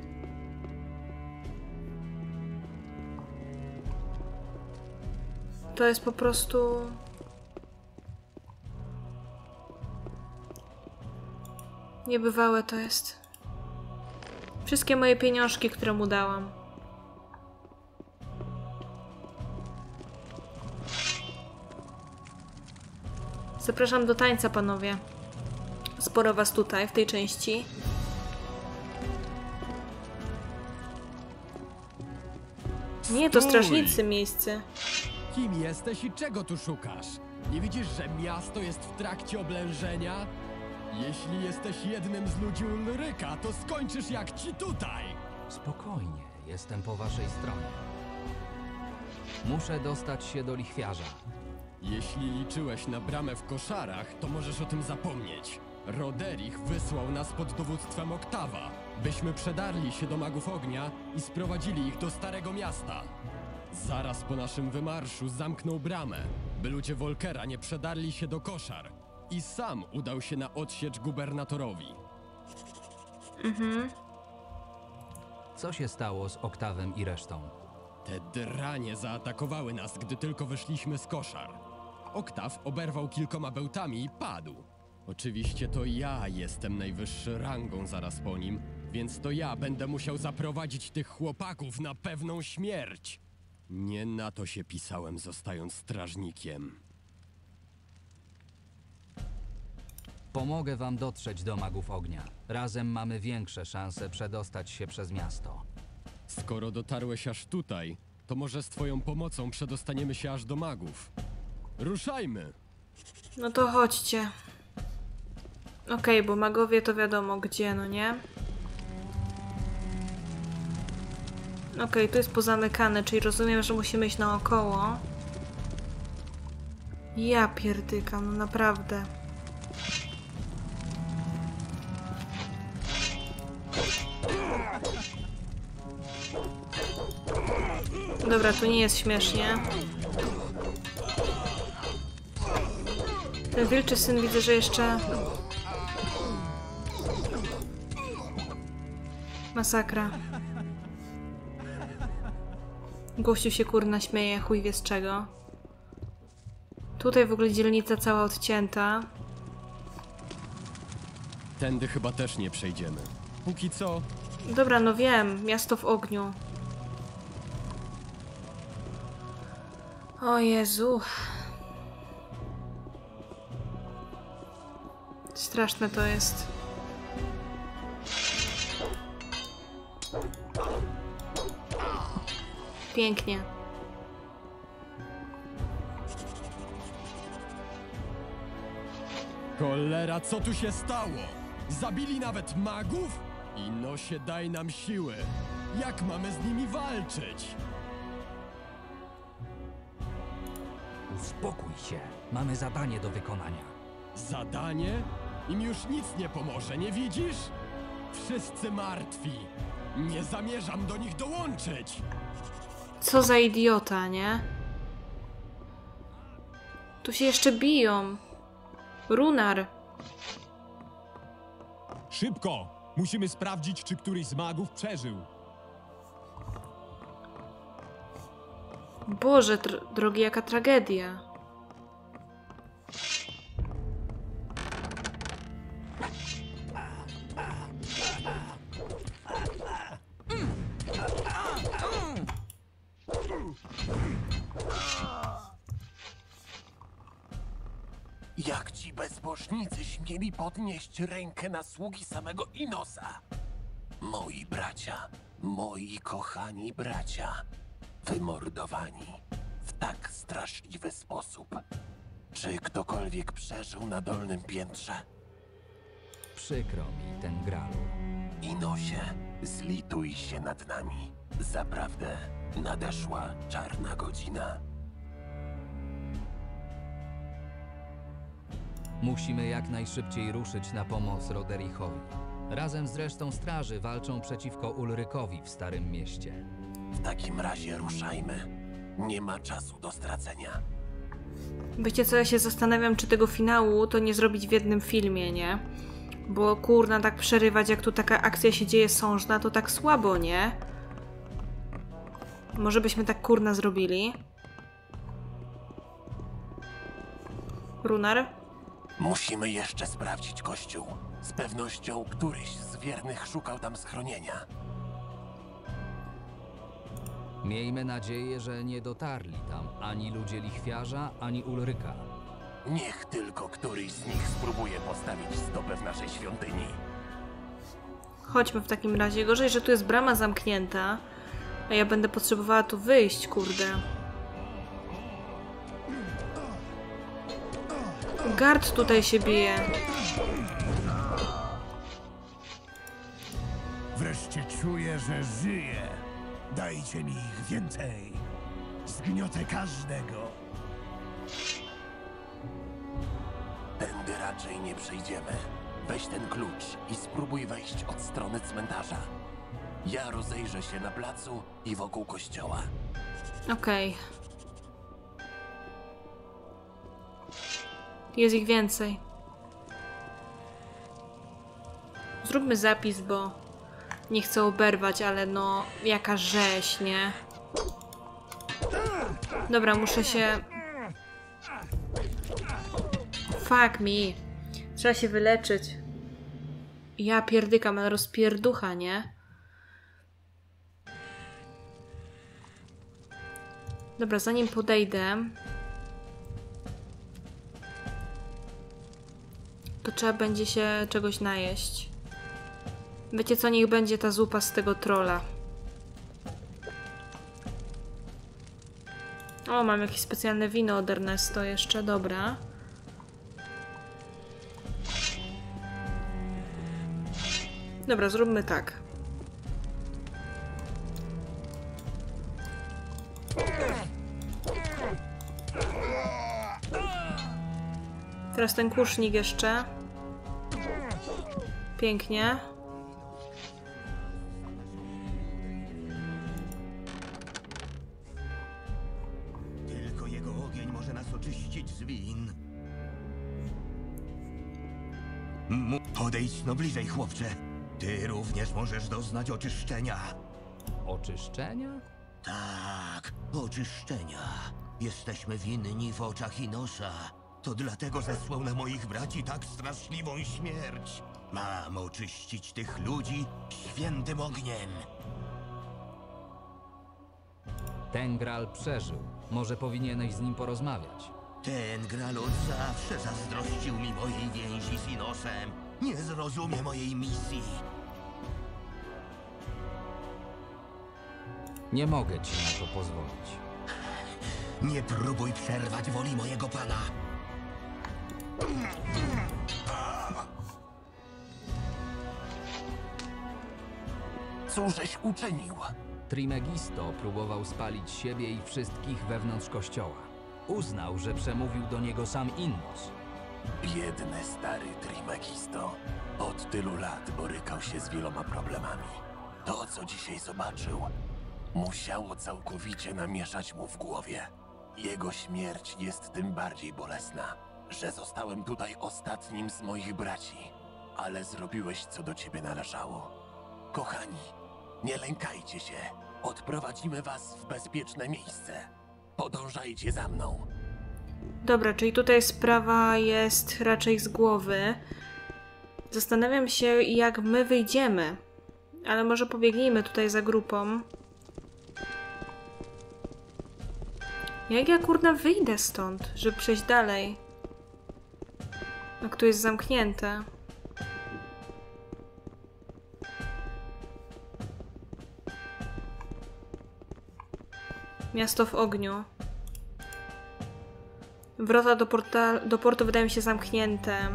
To jest po prostu... Niebywałe to jest. Wszystkie moje pieniążki, które mu dałam. Zapraszam do tańca, panowie. Sporo was tutaj, w tej części. Nie, to strażnicy miejscy. Kim jesteś i czego tu szukasz? Nie widzisz, że miasto jest w trakcie oblężenia? Jeśli jesteś jednym z ludzi Ulryka, to skończysz jak ci tutaj! Spokojnie, jestem po waszej stronie. Muszę dostać się do lichwiarza. Jeśli liczyłeś na bramę w koszarach, to możesz o tym zapomnieć. Roderich wysłał nas pod dowództwem Oktawa, byśmy przedarli się do magów ognia i sprowadzili ich do Starego Miasta. Zaraz po naszym wymarszu zamknął bramę, by ludzie Volkera nie przedarli się do koszar i sam udał się na odsiecz gubernatorowi. Mhm. Co się stało z Oktawem i resztą? Te dranie zaatakowały nas, gdy tylko wyszliśmy z koszar. Oktaw oberwał kilkoma bełtami i padł. Oczywiście to ja jestem najwyższy rangą zaraz po nim, więc to ja będę musiał zaprowadzić tych chłopaków na pewną śmierć. Nie na to się pisałem, zostając strażnikiem. Pomogę wam dotrzeć do magów ognia. Razem mamy większe szanse przedostać się przez miasto. Skoro dotarłeś aż tutaj, to może z twoją pomocą przedostaniemy się aż do magów. Ruszajmy! No to chodźcie. Okej, okay, bo magowie to wiadomo gdzie, no nie? Okej, okay, tu jest pozamykane, czyli rozumiem, że musimy iść naokoło. Ja pierdykam, no naprawdę. Dobra, tu nie jest śmiesznie. Ten wilczy syn widzę, że jeszcze... Masakra. Gościu się kurna śmieje, chuj wie z czego. Tutaj w ogóle dzielnica cała odcięta. Tędy chyba też nie przejdziemy. Póki co... Dobra, no wiem. Miasto w ogniu. O Jezu. Straszne to jest. Pięknie. Cholera, co tu się stało? Zabili nawet magów? I no się daj nam siły. Jak mamy z nimi walczyć? Uspokój się. Mamy zadanie do wykonania. Zadanie? Im już nic nie pomoże, nie widzisz? Wszyscy martwi. Nie zamierzam do nich dołączyć. Co za idiota, nie? Tu się jeszcze biją. Runar. Szybko! Musimy sprawdzić, czy któryś z magów przeżył. Boże, drogi, jaka tragedia. Jak ci bezbożnicy śmieli podnieść rękę na sługi samego Inosa? Moi bracia, moi kochani bracia, wymordowani w tak straszliwy sposób. Czy ktokolwiek przeżył na dolnym piętrze? Przykro mi, ten Gralu. Inosie, zlituj się nad nami. Zaprawdę nadeszła czarna godzina. Musimy jak najszybciej ruszyć na pomoc Roderichowi. Razem z resztą straży walczą przeciwko Ulrykowi w Starym Mieście. W takim razie ruszajmy. Nie ma czasu do stracenia. Wiecie co, ja się zastanawiam, czy tego finału to nie zrobić w jednym filmie, nie? Bo kurna, tak przerywać, jak tu taka akcja się dzieje sążna, to tak słabo, nie? Może byśmy tak kurna zrobili? Runar? Musimy jeszcze sprawdzić kościół. Z pewnością któryś z wiernych szukał tam schronienia. Miejmy nadzieję, że nie dotarli tam ani ludzie lichwiarza, ani Ulryka. Niech tylko któryś z nich spróbuje postawić stopę w naszej świątyni. Chodźmy w takim razie. Gorzej, że tu jest brama zamknięta, a ja będę potrzebowała tu wyjść, kurde. Gard tutaj się bije. Wreszcie czuję, że żyję. Dajcie mi ich więcej. Zgniotę każdego. Tędy raczej nie przejdziemy. Weź ten klucz i spróbuj wejść od strony cmentarza. Ja rozejrzę się na placu i wokół kościoła. Okej. Okay. Jest ich więcej. Zróbmy zapis, bo nie chcę oberwać, ale no jaka rzeź, nie? Dobra, muszę się... Fuck me. Trzeba się wyleczyć. Ja pierdykam, ale rozpierducha, nie? Dobra, zanim podejdę... to trzeba będzie się czegoś najeść. Wiecie co, niech będzie ta zupa z tego trolla. O, mam jakieś specjalne wino od Ernesto jeszcze, dobra. Dobra, zróbmy tak. Teraz ten kusznik jeszcze. Pięknie. Tylko jego ogień może nas oczyścić z win. M Podejdź no bliżej, chłopcze. Ty również możesz doznać oczyszczenia. Oczyszczenia? Tak, oczyszczenia. Jesteśmy winni w oczach Inosa. To dlatego zesłał na moich braci tak straszliwą śmierć. Mam oczyścić tych ludzi świętym ogniem. Ten Graal przeżył. Może powinieneś z nim porozmawiać. Ten Graal od zawsze zazdrościł mi mojej więzi z Inosem. Nie zrozumie mojej misji. Nie mogę ci na to pozwolić. Nie próbuj przerwać woli mojego pana. Cóżeś uczynił? Trimegisto próbował spalić siebie i wszystkich wewnątrz kościoła. Uznał, że przemówił do niego sam Innos. Biedny stary Trimegisto. Od tylu lat borykał się z wieloma problemami. To, co dzisiaj zobaczył, musiało całkowicie namieszać mu w głowie. Jego śmierć jest tym bardziej bolesna, że zostałem tutaj ostatnim z moich braci. Ale zrobiłeś, co do ciebie należało. Kochani, nie lękajcie się. Odprowadzimy was w bezpieczne miejsce. Podążajcie za mną. Dobra, czyli tutaj sprawa jest raczej z głowy. Zastanawiam się, jak my wyjdziemy. Ale może pobiegnijmy tutaj za grupą. Jak ja kurna wyjdę stąd, żeby przejść dalej? No, tu jest zamknięte. Miasto w ogniu. Wrota do, porta do portu wydają mi się zamknięte.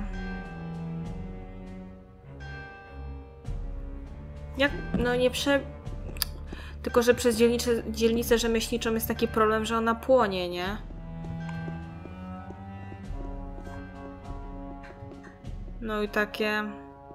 Jak? No nie prze... Tylko, że przez dzielnicę, dzielnicę rzemieślniczą jest taki problem, że ona płonie, nie? No i takie...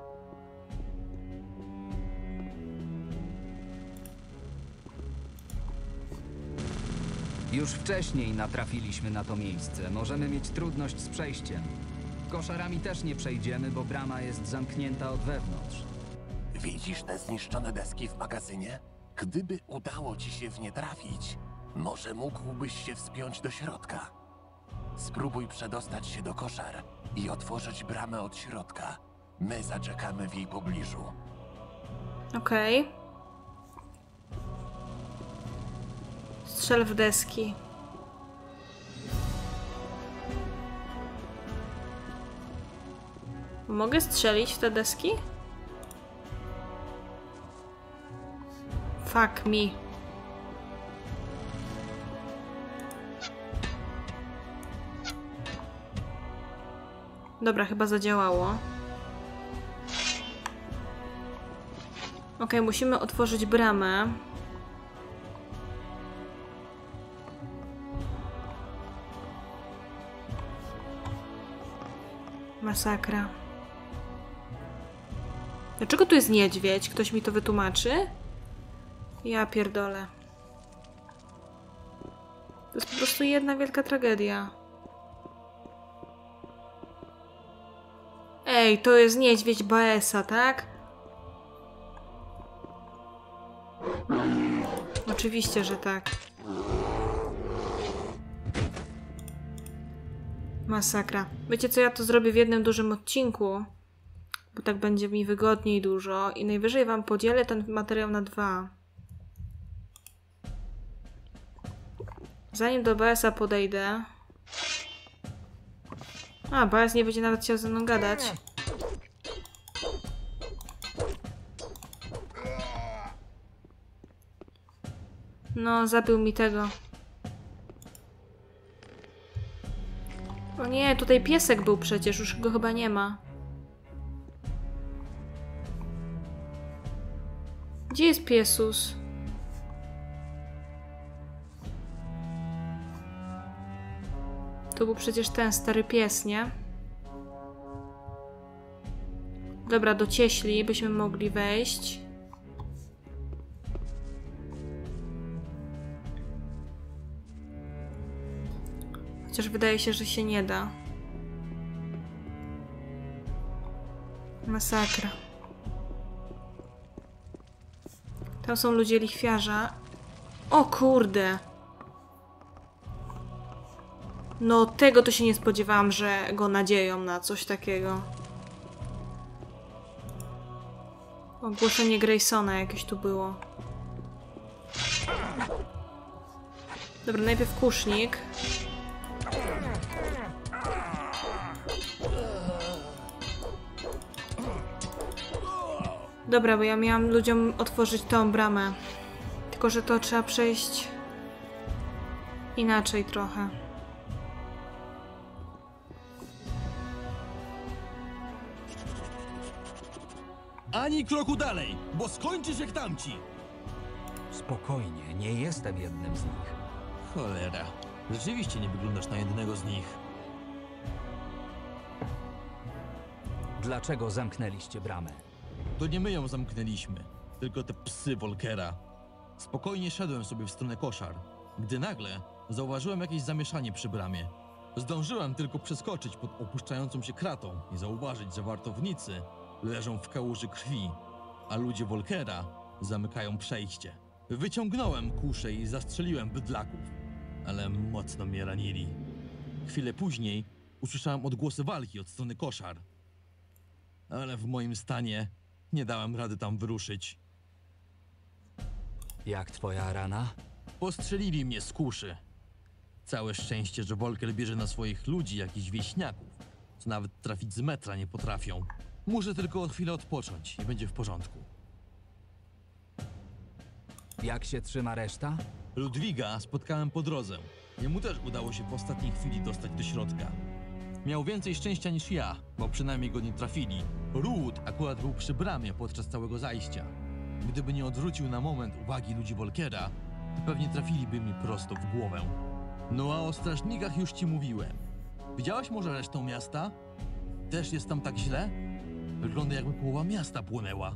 Już wcześniej natrafiliśmy na to miejsce. Możemy mieć trudność z przejściem. Koszarami też nie przejdziemy, bo brama jest zamknięta od wewnątrz. Widzisz te zniszczone deski w magazynie? Gdyby udało ci się w nie trafić, może mógłbyś się wspiąć do środka. Spróbuj przedostać się do koszar i otworzyć bramę od środka. My zaczekamy w jej pobliżu. Okej. Okay. Strzel w deski. Mogę strzelić w te deski? Fuck me. Dobra, chyba zadziałało. Ok, musimy otworzyć bramę. Masakra. Dlaczego tu jest niedźwiedź? Ktoś mi to wytłumaczy? Ja pierdolę. To jest po prostu jedna wielka tragedia. Ej, to jest niedźwiedź Baesa, tak? Oczywiście, że tak. Masakra. Wiecie co, ja to zrobię w jednym dużym odcinku, bo tak będzie mi wygodniej dużo i najwyżej wam podzielę ten materiał na dwa. Zanim do B S a podejdę... A, Baz nie będzie nawet chciał ze mną gadać. No, zabił mi tego. O nie, tutaj piesek był przecież, już go chyba nie ma. Gdzie jest piesus? To był przecież ten stary pies, nie? Dobra, do cieśli byśmy mogli wejść. Chociaż wydaje się, że się nie da. Masakra. Tam są ludzie lichwiarza. O kurde! No tego to się nie spodziewałam, że go nadzieją na coś takiego. Ogłoszenie Graysona jakieś tu było. Dobra, najpierw kusznik. Dobra, bo ja miałam ludziom otworzyć tą bramę. Tylko że to trzeba przejść inaczej trochę. Ani kroku dalej, bo skończysz jak tamci! Spokojnie, nie jestem jednym z nich. Cholera. Rzeczywiście nie wyglądasz na jednego z nich. Dlaczego zamknęliście bramę? To nie my ją zamknęliśmy, tylko te psy Volkera. Spokojnie szedłem sobie w stronę koszar, gdy nagle zauważyłem jakieś zamieszanie przy bramie. Zdążyłem tylko przeskoczyć pod opuszczającą się kratą i zauważyć, że wartownicy leżą w kałuży krwi, a ludzie Volkera zamykają przejście. Wyciągnąłem kuszę i zastrzeliłem bydlaków, ale mocno mnie ranili. Chwilę później usłyszałem odgłosy walki od strony koszar, ale w moim stanie nie dałem rady tam wyruszyć. Jak twoja rana? Postrzelili mnie z kuszy. Całe szczęście, że Volker bierze na swoich ludzi jakichś wieśniaków, co nawet trafić z metra nie potrafią. Muszę tylko o chwilę odpocząć i będzie w porządku. Jak się trzyma reszta? Ludwiga spotkałem po drodze. Jemu też udało się w ostatniej chwili dostać do środka. Miał więcej szczęścia niż ja, bo przynajmniej go nie trafili. Ruud akurat był przy bramie podczas całego zajścia. Gdyby nie odwrócił na moment uwagi ludzi Volkera, to pewnie trafiliby mi prosto w głowę. No a o strażnikach już ci mówiłem. Widziałaś może resztę miasta? Też jest tam tak źle? Wygląda, jakby połowa miasta płonęła.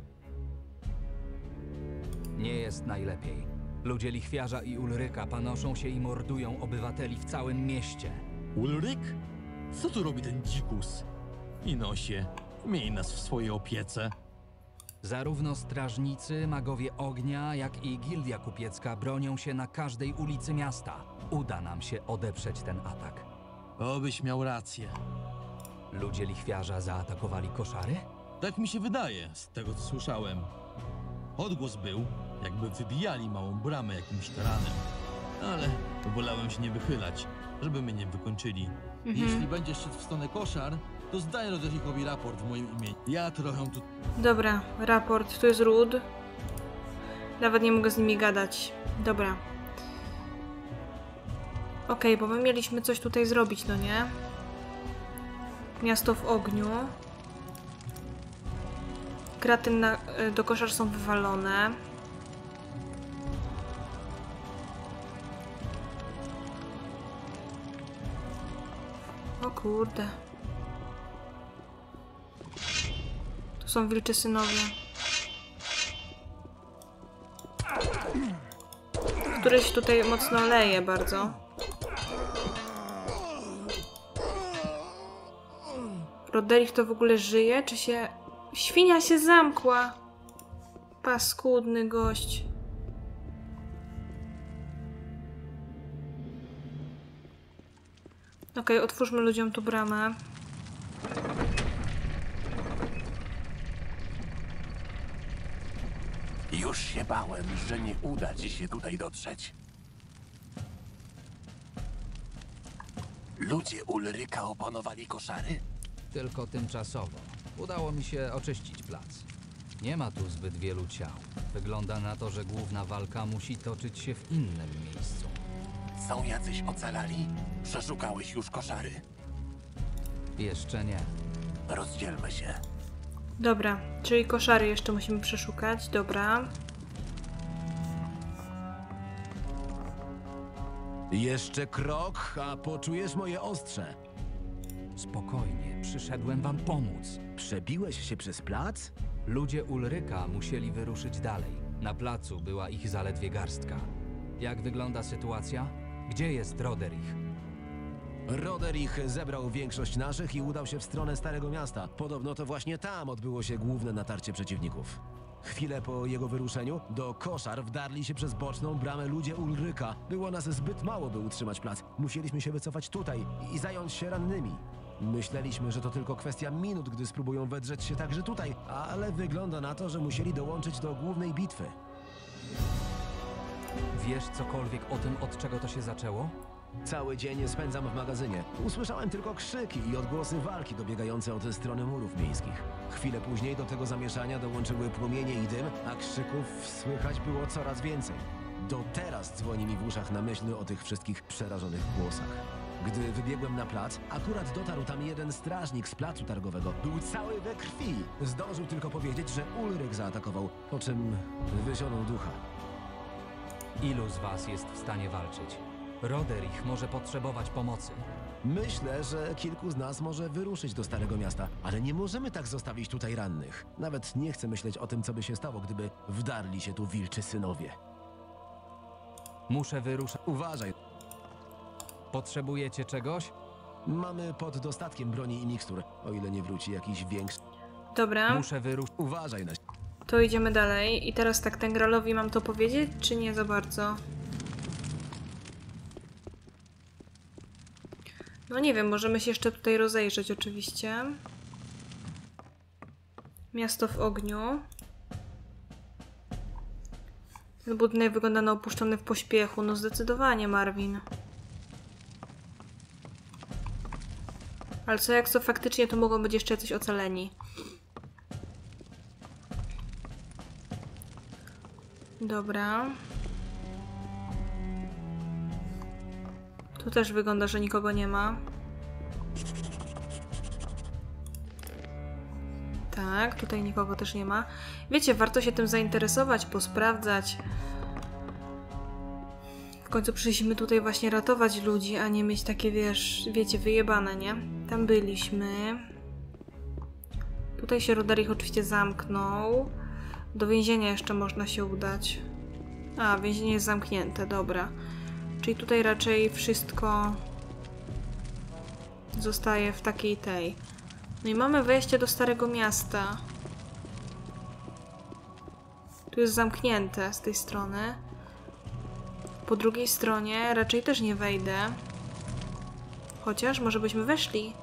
Nie jest najlepiej. Ludzie lichwiarza i Ulryka panoszą się i mordują obywateli w całym mieście. Ulryk? Co tu robi ten dzikus? Inosie, miej nas w swojej opiece. Zarówno strażnicy, magowie ognia, jak i gildia kupiecka bronią się na każdej ulicy miasta. Uda nam się odeprzeć ten atak. Obyś miał rację. Ludzie lichwiarza zaatakowali koszary? Tak mi się wydaje, z tego co słyszałem. Odgłos był, jakby wybijali małą bramę jakimś taranem. Ale wolałem się nie wychylać, żeby mnie nie wykończyli. Mhm. Jeśli będziesz szedł w stronę koszar, to zdaj Roderikowi raport w moim imieniu. Ja trochę tu... Dobra, raport. Tu jest Ruud. Nawet nie mogę z nimi gadać. Dobra. Okej, okay, bo my mieliśmy coś tutaj zrobić, no nie? Miasto w ogniu. Kraty na, do koszar są wywalone. O kurde. Tu są wilczy synowie. Któryś tutaj mocno leje bardzo. Roderich to w ogóle żyje? Czy się... Świnia się zamkła! Paskudny gość. Okej, okay, otwórzmy ludziom tu bramę. Już się bałem, że nie uda ci się tutaj dotrzeć. Ludzie Ulryka opanowali koszary? Tylko tymczasowo. Udało mi się oczyścić plac. Nie ma tu zbyt wielu ciał. Wygląda na to, że główna walka musi toczyć się w innym miejscu. Są jacyś ocalali? Przeszukałeś już koszary? Jeszcze nie. Rozdzielmy się. Dobra, czyli koszary jeszcze musimy przeszukać. Dobra. Jeszcze krok, a poczujesz moje ostrze. Spokojnie, przyszedłem wam pomóc. Przebiłeś się przez plac? Ludzie Ulryka musieli wyruszyć dalej. Na placu była ich zaledwie garstka. Jak wygląda sytuacja? Gdzie jest Roderich? Roderich zebrał większość naszych i udał się w stronę Starego Miasta. Podobno to właśnie tam odbyło się główne natarcie przeciwników. Chwilę po jego wyruszeniu do koszar wdarli się przez boczną bramę ludzie Ulryka. Było nas zbyt mało, by utrzymać plac. Musieliśmy się wycofać tutaj i zająć się rannymi. Myśleliśmy, że to tylko kwestia minut, gdy spróbują wedrzeć się także tutaj, ale wygląda na to, że musieli dołączyć do głównej bitwy. Wiesz cokolwiek o tym, od czego to się zaczęło? Cały dzień spędzam w magazynie. Usłyszałem tylko krzyki i odgłosy walki dobiegające od strony murów miejskich. Chwilę później do tego zamieszania dołączyły płomienie i dym, a krzyków słychać było coraz więcej. Do teraz dzwoni mi w uszach na myśl o tych wszystkich przerażonych głosach. Gdy wybiegłem na plac, akurat dotarł tam jeden strażnik z placu targowego. Był cały we krwi. Zdążył tylko powiedzieć, że Ulryk zaatakował, po czym wyzionął ducha. Ilu z was jest w stanie walczyć? Roderich może potrzebować pomocy. Myślę, że kilku z nas może wyruszyć do Starego Miasta, ale nie możemy tak zostawić tutaj rannych. Nawet nie chcę myśleć o tym, co by się stało, gdyby wdarli się tu wilczy synowie. Muszę wyruszać. Uważaj. Potrzebujecie czegoś? Mamy pod dostatkiem broni i mikstur, o ile nie wróci jakiś większy. Dobra. Muszę wyruszyć. Uważaj na... To idziemy dalej. I teraz tak, Tengralowi mam to powiedzieć, czy nie za bardzo? No nie wiem, możemy się jeszcze tutaj rozejrzeć oczywiście. Miasto w ogniu. Ten budynek wygląda na opuszczony w pośpiechu. No zdecydowanie, Marvin. Ale co jak co, faktycznie to mogą być jeszcze jacyś ocaleni. Dobra. Tu też wygląda, że nikogo nie ma. Tak, tutaj nikogo też nie ma. Wiecie, warto się tym zainteresować, posprawdzać. W końcu przyszliśmy tutaj właśnie ratować ludzi, a nie mieć takie, wiesz, wiecie, wyjebane, nie? Tam byliśmy. Tutaj się Roderich oczywiście zamknął. Do więzienia jeszcze można się udać. A, więzienie jest zamknięte, dobra. Czyli tutaj raczej wszystko zostaje w takiej tej. No i mamy wejście do Starego Miasta. Tu jest zamknięte z tej strony. Po drugiej stronie raczej też nie wejdę. Chociaż może byśmy weszli.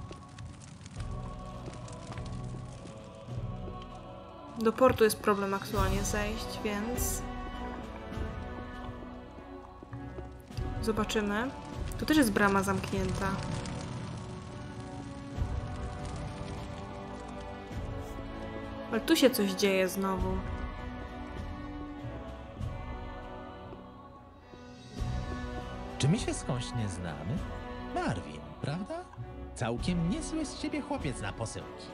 Do portu jest problem aktualnie zejść, więc... Zobaczymy. Tu też jest brama zamknięta. Ale tu się coś dzieje znowu. Czy my się skądś nie znamy? Marvin, prawda? Całkiem niezły z ciebie chłopiec na posyłki.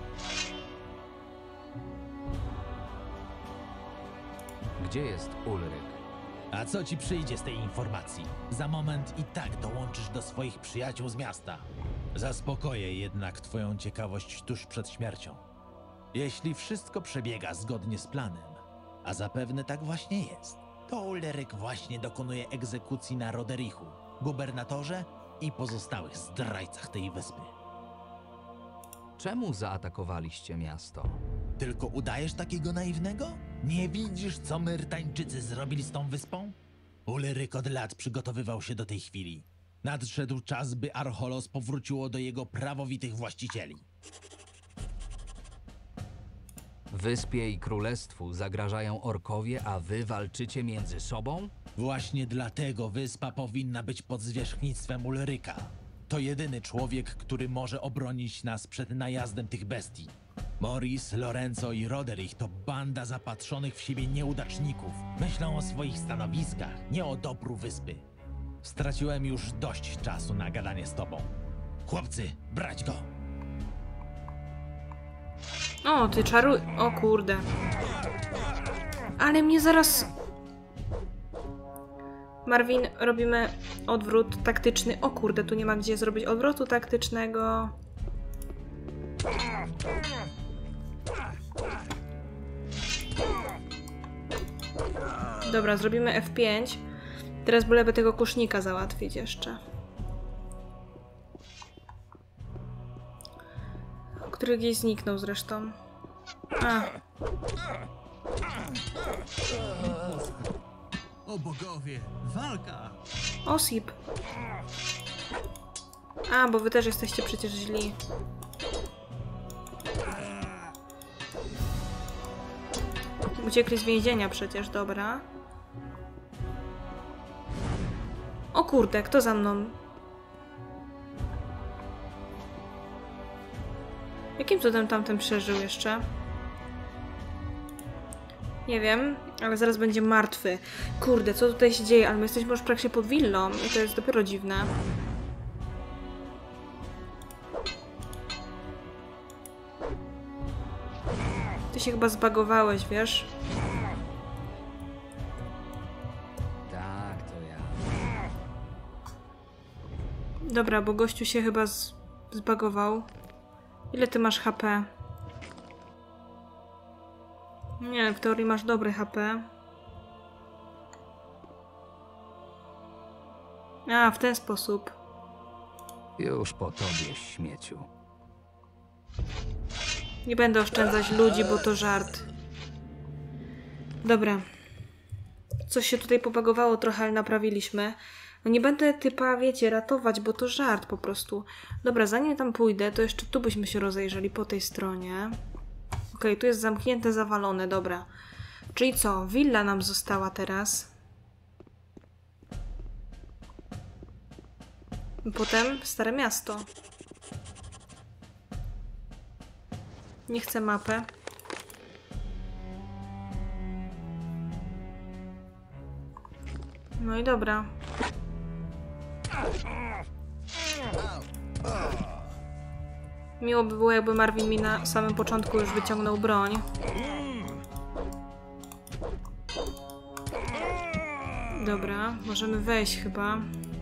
Gdzie jest Ulryk? A co ci przyjdzie z tej informacji? Za moment i tak dołączysz do swoich przyjaciół z miasta. Zaspokoję jednak twoją ciekawość tuż przed śmiercią. Jeśli wszystko przebiega zgodnie z planem, a zapewne tak właśnie jest, to Ulryk właśnie dokonuje egzekucji na Roderichu, gubernatorze i pozostałych zdrajcach tej wyspy. Czemu zaatakowaliście miasto? Tylko udajesz takiego naiwnego? Nie widzisz, co Myrtańczycy zrobili z tą wyspą? Ulryk od lat przygotowywał się do tej chwili. Nadszedł czas, by Archolos powróciło do jego prawowitych właścicieli. Wyspie i królestwu zagrażają orkowie, a wy walczycie między sobą? Właśnie dlatego wyspa powinna być pod zwierzchnictwem Ulryka. To jedyny człowiek, który może obronić nas przed najazdem tych bestii. Morris, Lorenzo i Roderick to banda zapatrzonych w siebie nieudaczników. Myślą o swoich stanowiskach, nie o dobru wyspy. Straciłem już dość czasu na gadanie z tobą. Chłopcy, brać go! O, ty czaruj... O kurde. Ale mnie zaraz... Marvin, robimy odwrót taktyczny. O kurde, tu nie ma gdzie zrobić odwrotu taktycznego. Dobra, zrobimy F pięć. Teraz byleby tego kusznika załatwić jeszcze. Który gdzieś zniknął zresztą. A. O bogowie, walka! Osip. A, bo wy też jesteście przecież źli. Uciekli z więzienia przecież, dobra. O kurde, kto za mną? Jakim cudem tamten przeżył jeszcze? Nie wiem, ale zaraz będzie martwy. Kurde, co tutaj się dzieje? Ale my jesteśmy już praktycznie pod willą i to jest dopiero dziwne. Ty się chyba zbagowałeś, wiesz? Tak, to ja. Dobra, bo gościu się chyba z... zbagował. Ile ty masz H P? Nie, w teorii masz dobre H P. A, w ten sposób. Już po tobie, śmieciu. Nie będę oszczędzać ludzi, bo to żart. Dobra. Coś się tutaj pobagowało trochę, ale naprawiliśmy. No nie będę typa, wiecie, ratować, bo to żart po prostu. Dobra, zanim tam pójdę, to jeszcze tu byśmy się rozejrzeli po tej stronie. Okej, okay, tu jest zamknięte, zawalone, dobra. Czyli co? Willa nam została teraz. I potem Stare Miasto. Nie chcę mapę. No i dobra. Miło by było, jakby Marvin mi na samym początku już wyciągnął broń. Dobra, możemy wejść chyba.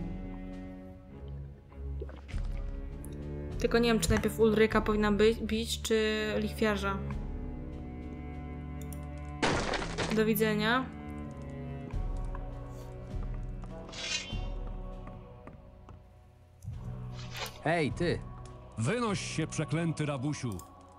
Tylko nie wiem, czy najpierw Ulryka powinna by bić, czy lichwiarza. Do widzenia. Hej, ty! Wynoś się, przeklęty rabusiu!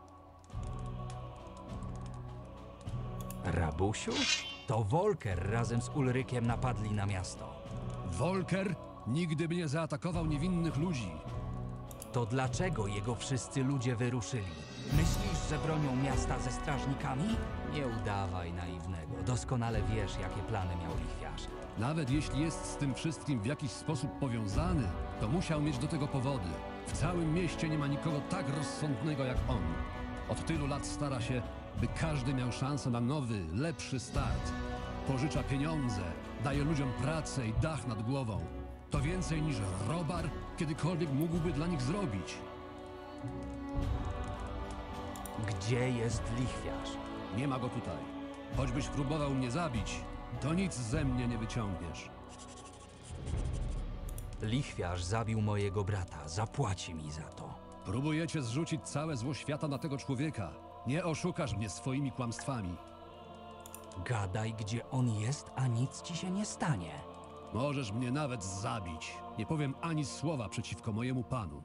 Rabusiu? To Volker razem z Ulrykiem napadli na miasto. Volker nigdy by nie zaatakował niewinnych ludzi. To dlaczego jego wszyscy ludzie wyruszyli? Myślisz, że bronią miasta ze strażnikami? Nie udawaj naiwnego. Doskonale wiesz, jakie plany miał lichwiarz. Nawet jeśli jest z tym wszystkim w jakiś sposób powiązany, to musiał mieć do tego powody. W całym mieście nie ma nikogo tak rozsądnego jak on. Od tylu lat stara się, by każdy miał szansę na nowy, lepszy start. Pożycza pieniądze, daje ludziom pracę i dach nad głową. To więcej niż Robar kiedykolwiek mógłby dla nich zrobić. Gdzie jest lichwiarz? Nie ma go tutaj. Choćbyś próbował mnie zabić, to nic ze mnie nie wyciągniesz. Lichwiarz zabił mojego brata. Zapłaci mi za to. Próbujecie zrzucić całe zło świata na tego człowieka. Nie oszukasz mnie swoimi kłamstwami. Gadaj, gdzie on jest, a nic ci się nie stanie. Możesz mnie nawet zabić. Nie powiem ani słowa przeciwko mojemu panu.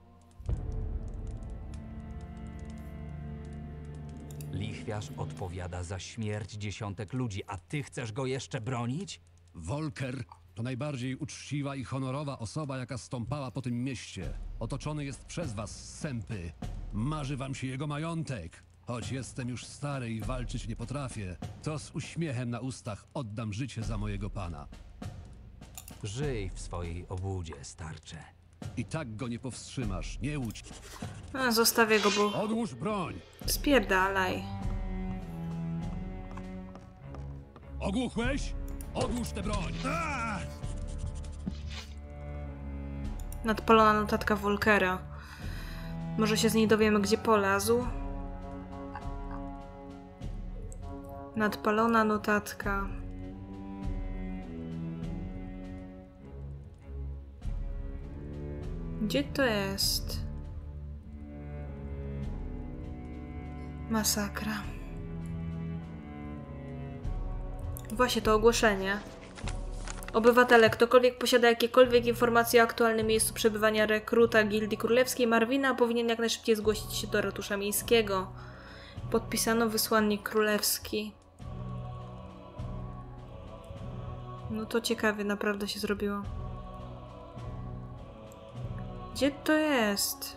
Lichwiarz odpowiada za śmierć dziesiątek ludzi, a ty chcesz go jeszcze bronić? Volker to najbardziej uczciwa i honorowa osoba, jaka stąpała po tym mieście. Otoczony jest przez was, sępy. Marzy wam się jego majątek. Choć jestem już stary i walczyć nie potrafię, to z uśmiechem na ustach oddam życie za mojego pana. Żyj w swojej obłudzie, starcze. I tak go nie powstrzymasz, nie łudź. A, zostawię go, bo... Odłóż broń! Spierdalaj. Ogłuchłeś? Odłóż tę broń! Nadpalona notatka Volkera. Może się z niej dowiemy, gdzie polazł? Nadpalona notatka. Gdzie to jest? Masakra. Właśnie to ogłoszenie. Obywatele, ktokolwiek posiada jakiekolwiek informacje o aktualnym miejscu przebywania rekruta Gildii Królewskiej Marvina, powinien jak najszybciej zgłosić się do ratusza miejskiego. Podpisano wysłannik królewski. No to ciekawie naprawdę się zrobiło. Gdzie to jest?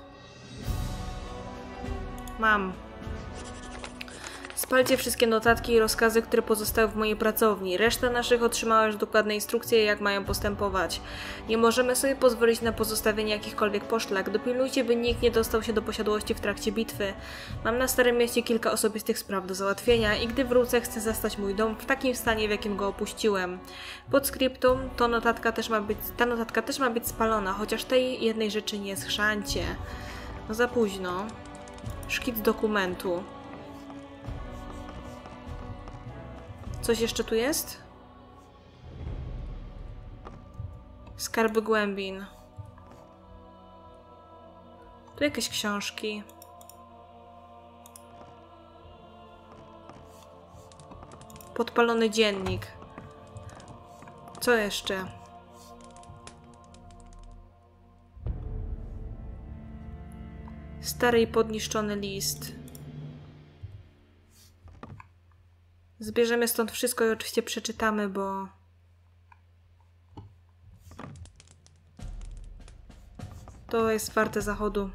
Mam. Spalcie wszystkie notatki i rozkazy, które pozostały w mojej pracowni. Reszta naszych otrzymała już dokładne instrukcje, jak mają postępować. Nie możemy sobie pozwolić na pozostawienie jakichkolwiek poszlak. Dopilnujcie, by nikt nie dostał się do posiadłości w trakcie bitwy. Mam na Starym Mieście kilka osobistych spraw do załatwienia i gdy wrócę, chcę zastać mój dom w takim stanie, w jakim go opuściłem. Podscriptum, to notatka też ma być, ta notatka też ma być spalona, chociaż tej jednej rzeczy nie schrzancie. No za późno. Szkic dokumentu. Coś jeszcze tu jest? Skarby głębin. Tu jakieś książki. Podpalony dziennik. Co jeszcze? Stary i podniszczony list. Zbierzemy stąd wszystko i oczywiście przeczytamy, bo... to jest warte zachodu.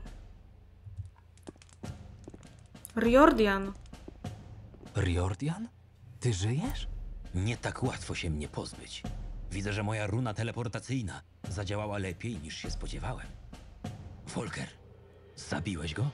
Riordan. Riordan? Ty żyjesz? Nie tak łatwo się mnie pozbyć. Widzę, że moja runa teleportacyjna zadziałała lepiej niż się spodziewałem. Volker, zabiłeś go?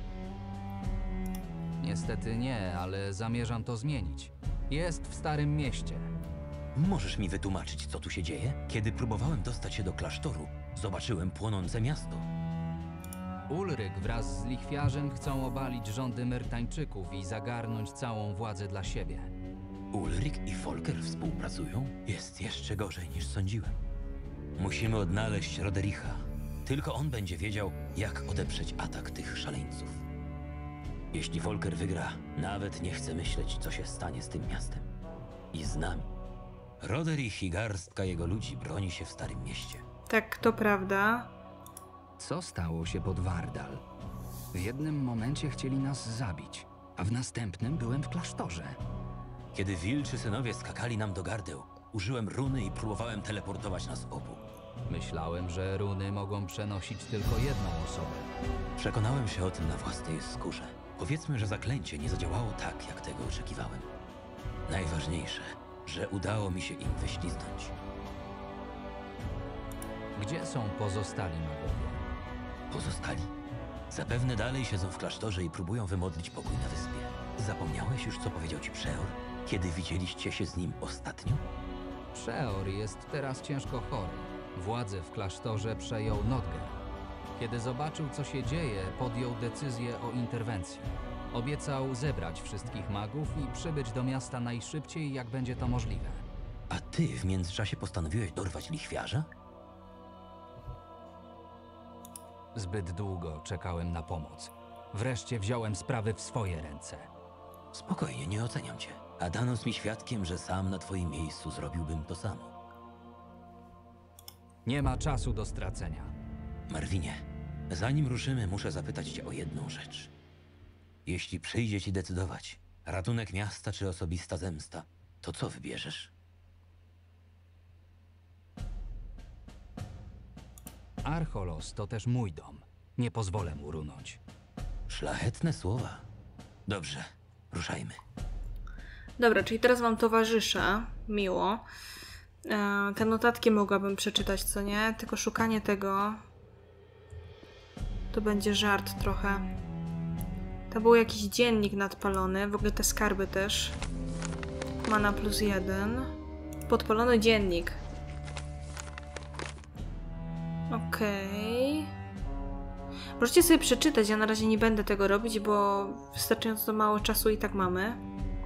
Niestety nie, ale zamierzam to zmienić. Jest w Starym Mieście. Możesz mi wytłumaczyć, co tu się dzieje? Kiedy próbowałem dostać się do klasztoru, zobaczyłem płonące miasto. Ulryk wraz z lichwiarzem chcą obalić rządy Myrtańczyków i zagarnąć całą władzę dla siebie. Ulryk i Volker współpracują? Jest jeszcze gorzej niż sądziłem. Musimy odnaleźć Rodericha. Tylko on będzie wiedział, jak odeprzeć atak tych szaleńców. Jeśli Volker wygra, nawet nie chcę myśleć, co się stanie z tym miastem. I z nami. Roderich i garstka jego ludzi broni się w Starym Mieście. Tak, to prawda. Co stało się pod Wardal? W jednym momencie chcieli nas zabić, a w następnym byłem w klasztorze. Kiedy wilczy synowie skakali nam do gardeł, użyłem runy i próbowałem teleportować nas obu. Myślałem, że runy mogą przenosić tylko jedną osobę. Przekonałem się o tym na własnej skórze. Powiedzmy, że zaklęcie nie zadziałało tak, jak tego oczekiwałem. Najważniejsze, że udało mi się im wyśliznąć. Gdzie są pozostali magowie? Pozostali? Zapewne dalej siedzą w klasztorze i próbują wymodlić pokój na wyspie. Zapomniałeś już, co powiedział ci Przeor, kiedy widzieliście się z nim ostatnio? Przeor jest teraz ciężko chory. Władzę w klasztorze przejął Nodger. Kiedy zobaczył, co się dzieje, podjął decyzję o interwencji. Obiecał zebrać wszystkich magów i przybyć do miasta najszybciej, jak będzie to możliwe. A ty w międzyczasie postanowiłeś dorwać lichwiarza? Zbyt długo czekałem na pomoc. Wreszcie wziąłem sprawy w swoje ręce. Spokojnie, nie oceniam cię. Adanos mi świadkiem, że sam na twoim miejscu zrobiłbym to samo. Nie ma czasu do stracenia. Marvinie, zanim ruszymy, muszę zapytać cię o jedną rzecz. Jeśli przyjdzie ci decydować, ratunek miasta czy osobista zemsta, to co wybierzesz? Archolos to też mój dom. Nie pozwolę mu runąć. Szlachetne słowa. Dobrze, ruszajmy. Dobra, czyli teraz wam towarzysza. Miło. E, te notatki mogłabym przeczytać, co nie? Tylko szukanie tego... To będzie żart trochę. To był jakiś dziennik nadpalony. W ogóle te skarby też. Mana plus jeden. Podpalony dziennik. Okej. Okay. Możecie sobie przeczytać, ja na razie nie będę tego robić, bo wystarczająco mało czasu i tak mamy.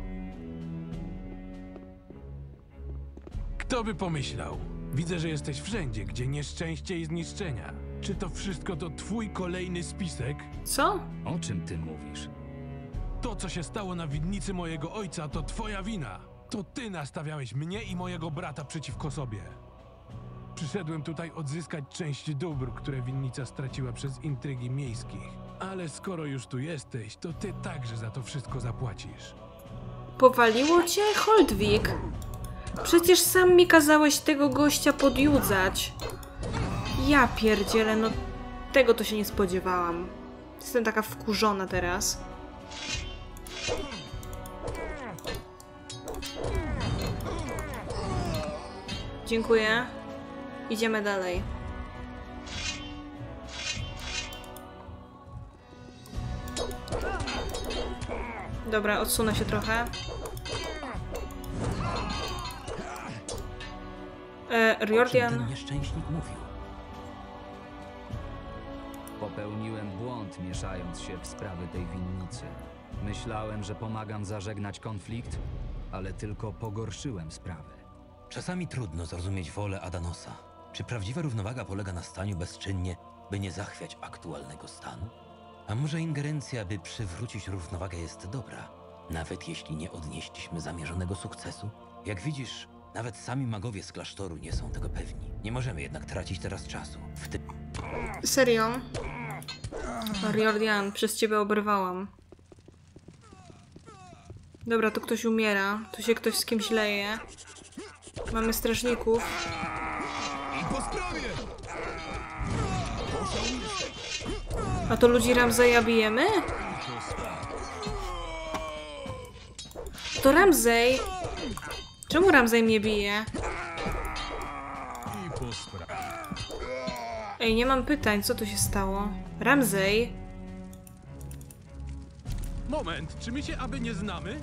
Kto by pomyślał? Widzę, że jesteś wszędzie, gdzie nieszczęście i zniszczenia. Czy to wszystko to twój kolejny spisek? Co? O czym ty mówisz? To, co się stało na winnicy mojego ojca, to twoja wina. To ty nastawiałeś mnie i mojego brata przeciwko sobie. Przyszedłem tutaj odzyskać część dóbr, które winnica straciła przez intrygi miejskich. Ale skoro już tu jesteś, to ty także za to wszystko zapłacisz. Powaliło cię, Holdwig? Przecież sam mi kazałeś tego gościa podjudzać. Ja pierdzielę, no tego to się nie spodziewałam. Jestem taka wkurzona teraz. Dziękuję. Idziemy dalej. Dobra, odsunę się trochę. E, Riordan. Ten nieszczęśnik mówił. Popełniłem błąd, mieszając się w sprawy tej winnicy. Myślałem, że pomagam zażegnać konflikt, ale tylko pogorszyłem sprawę. Czasami trudno zrozumieć wolę Adanosa. Czy prawdziwa równowaga polega na staniu bezczynnie, by nie zachwiać aktualnego stanu? A może ingerencja, by przywrócić równowagę, jest dobra, nawet jeśli nie odnieśliśmy zamierzonego sukcesu? Jak widzisz, nawet sami magowie z klasztoru nie są tego pewni. Nie możemy jednak tracić teraz czasu. W tym... Serio? Riordan, przez ciebie oberwałam. Dobra, tu ktoś umiera. Tu się ktoś z kimś leje. Mamy strażników. A to ludzi Ramzeja bijemy? To Ramzej. Czemu Ramzej mnie bije? Ej, nie mam pytań, co tu się stało? Ramzej? Moment, czy my się aby nie znamy?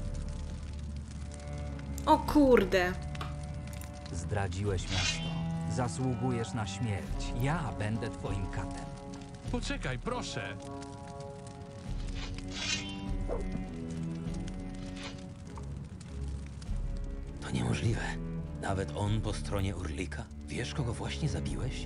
O kurde. Zdradziłeś miasto. Zasługujesz na śmierć. Ja będę twoim katem. Poczekaj, proszę. To niemożliwe. Nawet on po stronie Urlika? Wiesz, kogo właśnie zabiłeś?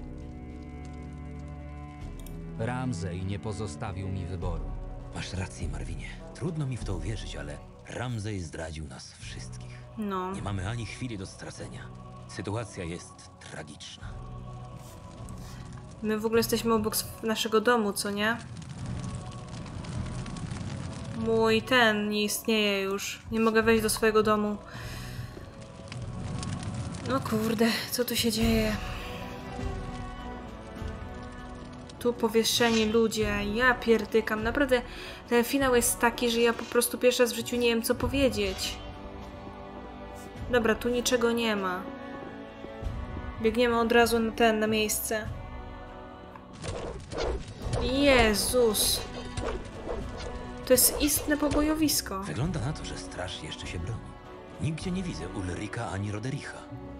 Ramzej nie pozostawił mi wyboru. Masz rację, Marvinie. Trudno mi w to uwierzyć, ale Ramzej zdradził nas wszystkich. No. Nie mamy ani chwili do stracenia. Sytuacja jest tragiczna. My w ogóle jesteśmy obok naszego domu, co nie? Mój ten nie istnieje już. Nie mogę wejść do swojego domu. No kurde, co tu się dzieje? Tu powieszeni ludzie, ja pierdykam. Naprawdę ten finał jest taki, że ja po prostu pierwszy raz w życiu nie wiem, co powiedzieć. Dobra, tu niczego nie ma. Biegniemy od razu na ten, na miejsce. Jezus. To jest istne pobojowisko. Wygląda na to, że straż jeszcze się broni. Nigdzie nie widzę Ulrika ani Rodericha.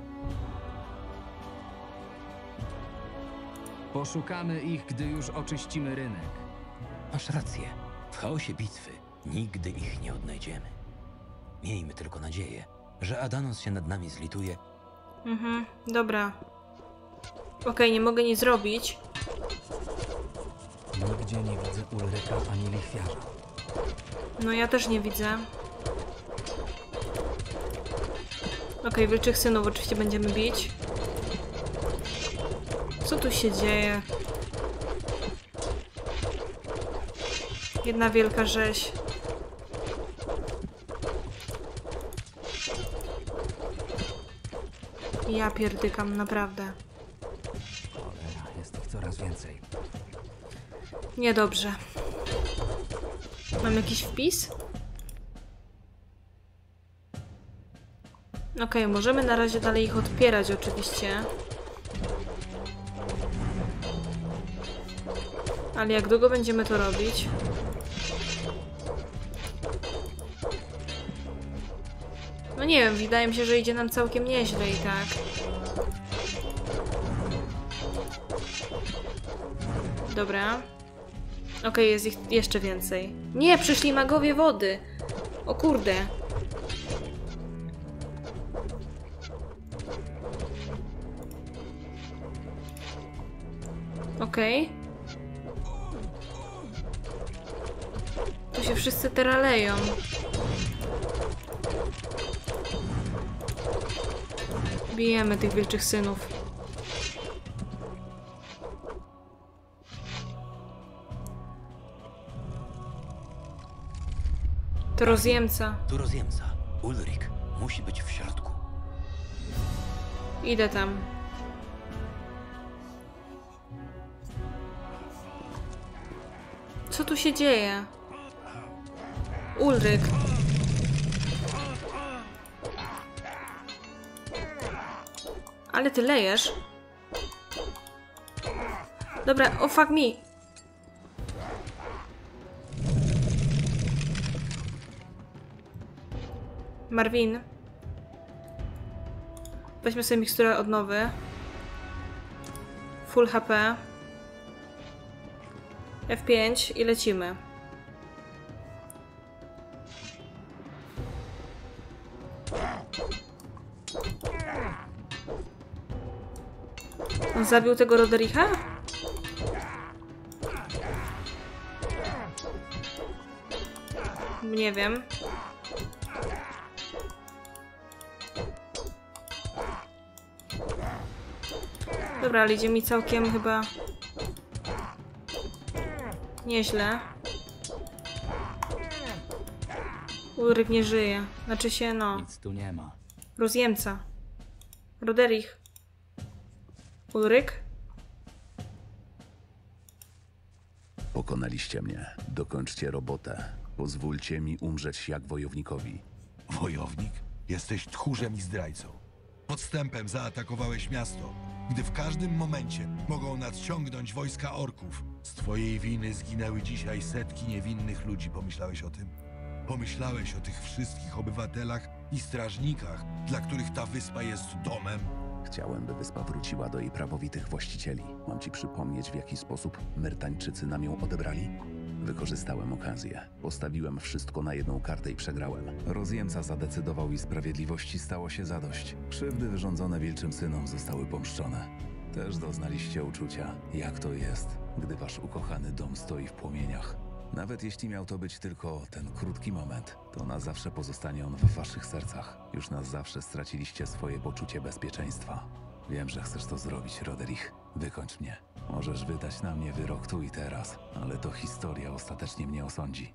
Poszukamy ich, gdy już oczyścimy rynek. Masz rację. W chaosie bitwy nigdy ich nie odnajdziemy. Miejmy tylko nadzieję, że Adanos się nad nami zlituje. Mhm, dobra. Okej, okay, nie mogę nic zrobić. Nigdzie nie widzę Ulryka ani lichwiarza. No ja też nie widzę. Okej, okay, wilczych synów oczywiście będziemy bić. Co tu się dzieje? Jedna wielka rzeź. Ja pierdykam, naprawdę. Cholera, jest ich coraz więcej. Niedobrze. Mam jakiś wpis? Okej, okay, możemy na razie dalej ich odpierać oczywiście. Ale jak długo będziemy to robić? No nie wiem, wydaje mi się, że idzie nam całkiem nieźle i tak. Dobra. Okej, okay, jest ich jeszcze więcej. Nie, przyszli magowie wody. O kurde. Okej. Okay. Tu się wszyscy teraleją. Bijemy tych wilczych synów. To rozjemca. Tu rozjemca. Ulrik musi być w środku. Idę tam. Co tu się dzieje? Ulrik. Ale ty lejesz. Dobra, o fuck me. Marvin. Weźmy sobie miksturę odnowy. Full H P. F pięć i lecimy. On zabił tego Rodericha? Nie wiem. Dobra, ale idzie mi całkiem chyba nieźle. Ulrik nie żyje. Znaczy się, no. Nic tu nie ma. Rozjemca. Roderich. Ulrik? Pokonaliście mnie. Dokończcie robotę. Pozwólcie mi umrzeć jak wojownikowi. Wojownik? Jesteś tchórzem i zdrajcą. Podstępem zaatakowałeś miasto, gdy w każdym momencie mogą nadciągnąć wojska orków. Z twojej winy zginęły dzisiaj setki niewinnych ludzi. Pomyślałeś o tym? Pomyślałeś o tych wszystkich obywatelach i strażnikach, dla których ta wyspa jest domem? Chciałem, by wyspa wróciła do jej prawowitych właścicieli. Mam ci przypomnieć, w jaki sposób Myrtańczycy nam ją odebrali? Wykorzystałem okazję. Postawiłem wszystko na jedną kartę i przegrałem. Rozjemca zadecydował i sprawiedliwości stało się zadość. Krzywdy wyrządzone wilczym synom zostały pomszczone. Też doznaliście uczucia, jak to jest, gdy wasz ukochany dom stoi w płomieniach. Nawet jeśli miał to być tylko ten krótki moment, to na zawsze pozostanie on w waszych sercach. Już na zawsze straciliście swoje poczucie bezpieczeństwa. Wiem, że chcesz to zrobić, Roderich. Wykończ mnie. Możesz wydać na mnie wyrok tu i teraz, ale to historia ostatecznie mnie osądzi.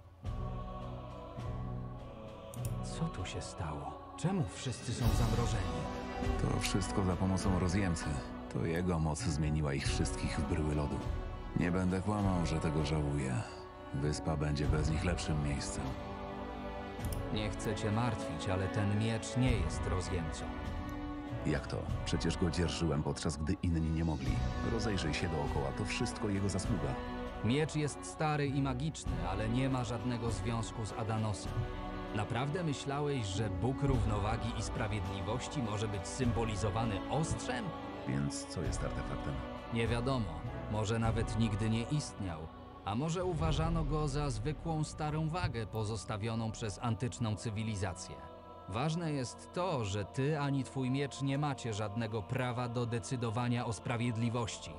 Co tu się stało? Czemu wszyscy są zamrożeni? To wszystko za pomocą rozjemcy. To jego moc zmieniła ich wszystkich w bryły lodu. Nie będę kłamał, że tego żałuję. Wyspa będzie bez nich lepszym miejscem. Nie chcę cię martwić, ale ten miecz nie jest rozjemcą. Jak to? Przecież go dzierżyłem, podczas gdy inni nie mogli. Rozejrzyj się dookoła, to wszystko jego zasługa. Miecz jest stary i magiczny, ale nie ma żadnego związku z Adanosem. Naprawdę myślałeś, że Bóg równowagi i sprawiedliwości może być symbolizowany ostrzem? Więc co jest artefaktem? Nie wiadomo. Może nawet nigdy nie istniał. A może uważano go za zwykłą starą wagę pozostawioną przez antyczną cywilizację. Ważne jest to, że ty ani twój miecz nie macie żadnego prawa do decydowania o sprawiedliwości.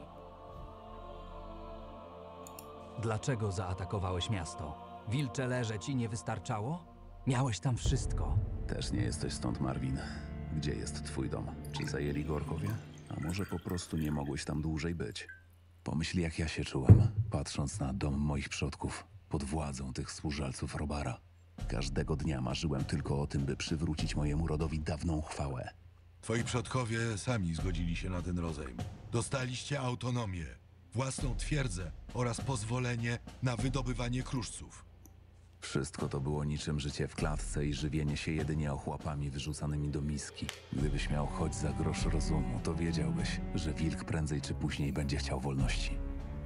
Dlaczego zaatakowałeś miasto? Wilcze leże ci nie wystarczało? Miałeś tam wszystko. Też nie jesteś stąd, Marvin. Gdzie jest twój dom? Czy zajęli go orkowie? A może po prostu nie mogłeś tam dłużej być? Pomyśl, jak ja się czułem, patrząc na dom moich przodków, pod władzą tych służalców Robara. Każdego dnia marzyłem tylko o tym, by przywrócić mojemu rodowi dawną chwałę. Twoi przodkowie sami zgodzili się na ten rozejm. Dostaliście autonomię, własną twierdzę oraz pozwolenie na wydobywanie kruszców. Wszystko to było niczym życie w klatce i żywienie się jedynie ochłapami wyrzucanymi do miski. Gdybyś miał choć za grosz rozumu, to wiedziałbyś, że wilk prędzej czy później będzie chciał wolności.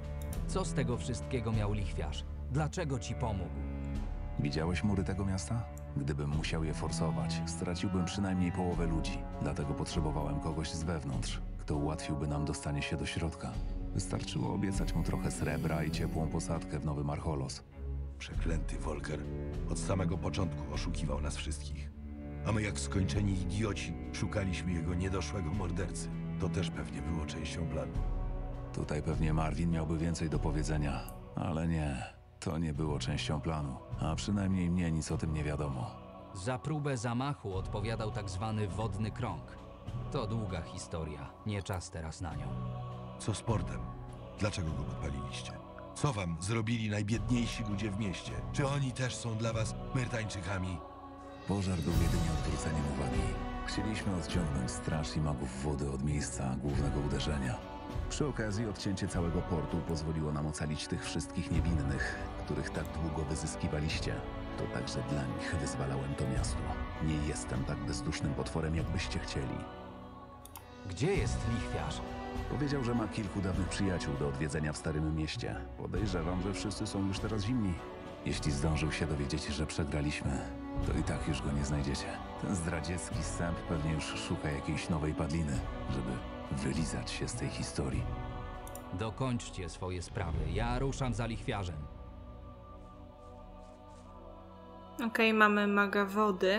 Co z tego wszystkiego miał lichwiarz? Dlaczego ci pomógł? Widziałeś mury tego miasta? Gdybym musiał je forsować, straciłbym przynajmniej połowę ludzi. Dlatego potrzebowałem kogoś z wewnątrz, kto ułatwiłby nam dostanie się do środka. Wystarczyło obiecać mu trochę srebra i ciepłą posadkę w Nowym Archolos. Przeklęty Volker. Od samego początku oszukiwał nas wszystkich. A my jak skończeni idioci szukaliśmy jego niedoszłego mordercy. To też pewnie było częścią planu. Tutaj pewnie Marvin miałby więcej do powiedzenia, ale nie, to nie było częścią planu, a przynajmniej mnie nic o tym nie wiadomo. Za próbę zamachu odpowiadał tak zwany wodny krąg. To długa historia, nie czas teraz na nią. Co z portem? Dlaczego go podpaliliście? Co wam zrobili najbiedniejsi ludzie w mieście? Czy oni też są dla was Myrtańczykami? Pożar był jedynie odwróceniem uwagi. Chcieliśmy odciągnąć straż i magów wody od miejsca głównego uderzenia. Przy okazji odcięcie całego portu pozwoliło nam ocalić tych wszystkich niewinnych, których tak długo wyzyskiwaliście. To także dla nich wyzwalałem to miasto. Nie jestem tak bezdusznym potworem, jakbyście chcieli. Gdzie jest lichwiarz? Powiedział, że ma kilku dawnych przyjaciół do odwiedzenia w Starym Mieście. Podejrzewam, że wszyscy są już teraz zimni. Jeśli zdążył się dowiedzieć, że przegraliśmy, to i tak już go nie znajdziecie. Ten zdradziecki sęp pewnie już szuka jakiejś nowej padliny, żeby wylizać się z tej historii. Dokończcie swoje sprawy. Ja ruszam za lichwiarzem. Okej, okay, mamy maga wody.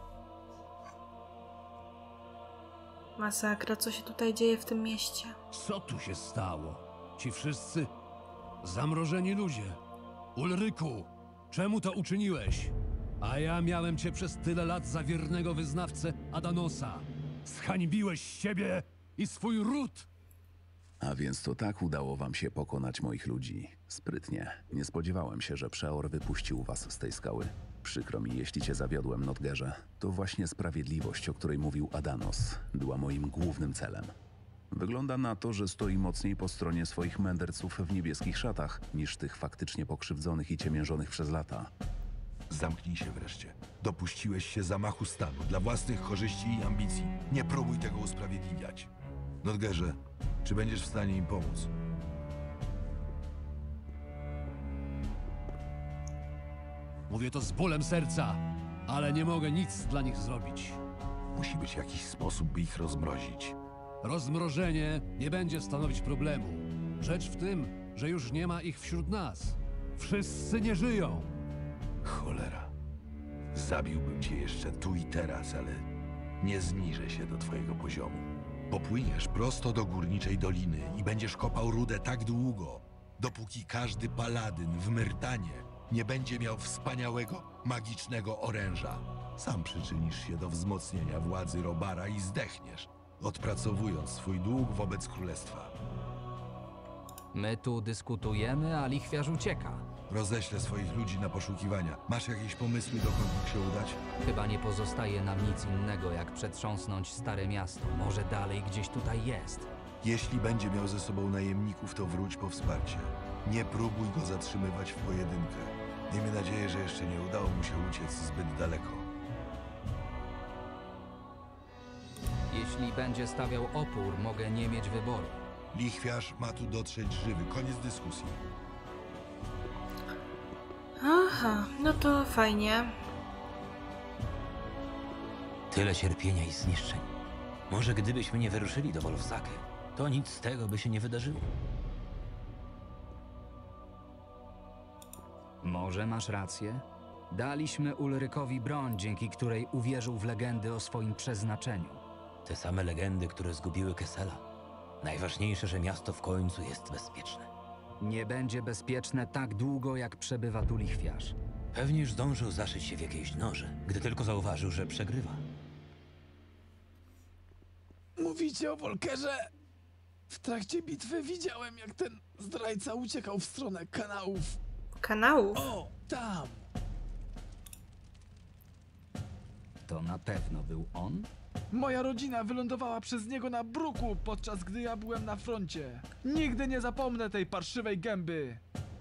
Masakra, co się tutaj dzieje w tym mieście? Co tu się stało? Ci wszyscy zamrożeni ludzie. Ulryku, czemu to uczyniłeś? A ja miałem cię przez tyle lat za wiernego wyznawcę Adanosa. Zhańbiłeś siebie i swój ród! A więc to tak udało wam się pokonać moich ludzi. Sprytnie. Nie spodziewałem się, że Przeor wypuścił was z tej skały. Przykro mi, jeśli cię zawiodłem, Notgerze. To właśnie sprawiedliwość, o której mówił Adanos, była moim głównym celem. Wygląda na to, że stoi mocniej po stronie swoich mędrców w niebieskich szatach, niż tych faktycznie pokrzywdzonych i ciemiężonych przez lata. Zamknij się wreszcie. Dopuściłeś się zamachu stanu dla własnych korzyści i ambicji. Nie próbuj tego usprawiedliwiać. Notgerze, czy będziesz w stanie im pomóc? Mówię to z bólem serca, ale nie mogę nic dla nich zrobić. Musi być jakiś sposób, by ich rozmrozić. Rozmrożenie nie będzie stanowić problemu. Rzecz w tym, że już nie ma ich wśród nas. Wszyscy nie żyją. Cholera. Zabiłbym cię jeszcze tu i teraz, ale nie zniżę się do twojego poziomu. Popłyniesz prosto do Górniczej Doliny i będziesz kopał rudę tak długo, dopóki każdy paladyn w Myrtanie nie będzie miał wspaniałego, magicznego oręża. Sam przyczynisz się do wzmocnienia władzy Robara i zdechniesz, odpracowując swój dług wobec królestwa. My tu dyskutujemy, a lichwiarz ucieka. Roześlę swoich ludzi na poszukiwania. Masz jakieś pomysły, dokąd mógł się udać? Chyba nie pozostaje nam nic innego, jak przetrząsnąć Stare Miasto. Może dalej gdzieś tutaj jest. Jeśli będzie miał ze sobą najemników, to wróć po wsparcie. Nie próbuj go zatrzymywać w pojedynkę. Miejmy nadzieję, że jeszcze nie udało mu się uciec zbyt daleko. Jeśli będzie stawiał opór, mogę nie mieć wyboru. Lichwiarz ma tu dotrzeć żywy. Koniec dyskusji. Aha, no to fajnie. Tyle cierpienia i zniszczeń. Może gdybyśmy nie wyruszyli do Wolfsaki, to nic z tego by się nie wydarzyło. Może masz rację? Daliśmy Ulrykowi broń, dzięki której uwierzył w legendy o swoim przeznaczeniu. Te same legendy, które zgubiły Kessela. Najważniejsze, że miasto w końcu jest bezpieczne. Nie będzie bezpieczne tak długo, jak przebywa tu lichwiarz. Pewnie już zdążył zaszyć się w jakiejś noże, gdy tylko zauważył, że przegrywa. Mówicie o Volkerze? W trakcie bitwy widziałem, jak ten zdrajca uciekał w stronę kanałów. Kanałów? O, tam! To na pewno był on? Moja rodzina wylądowała przez niego na bruku, podczas gdy ja byłem na froncie. Nigdy nie zapomnę tej parszywej gęby.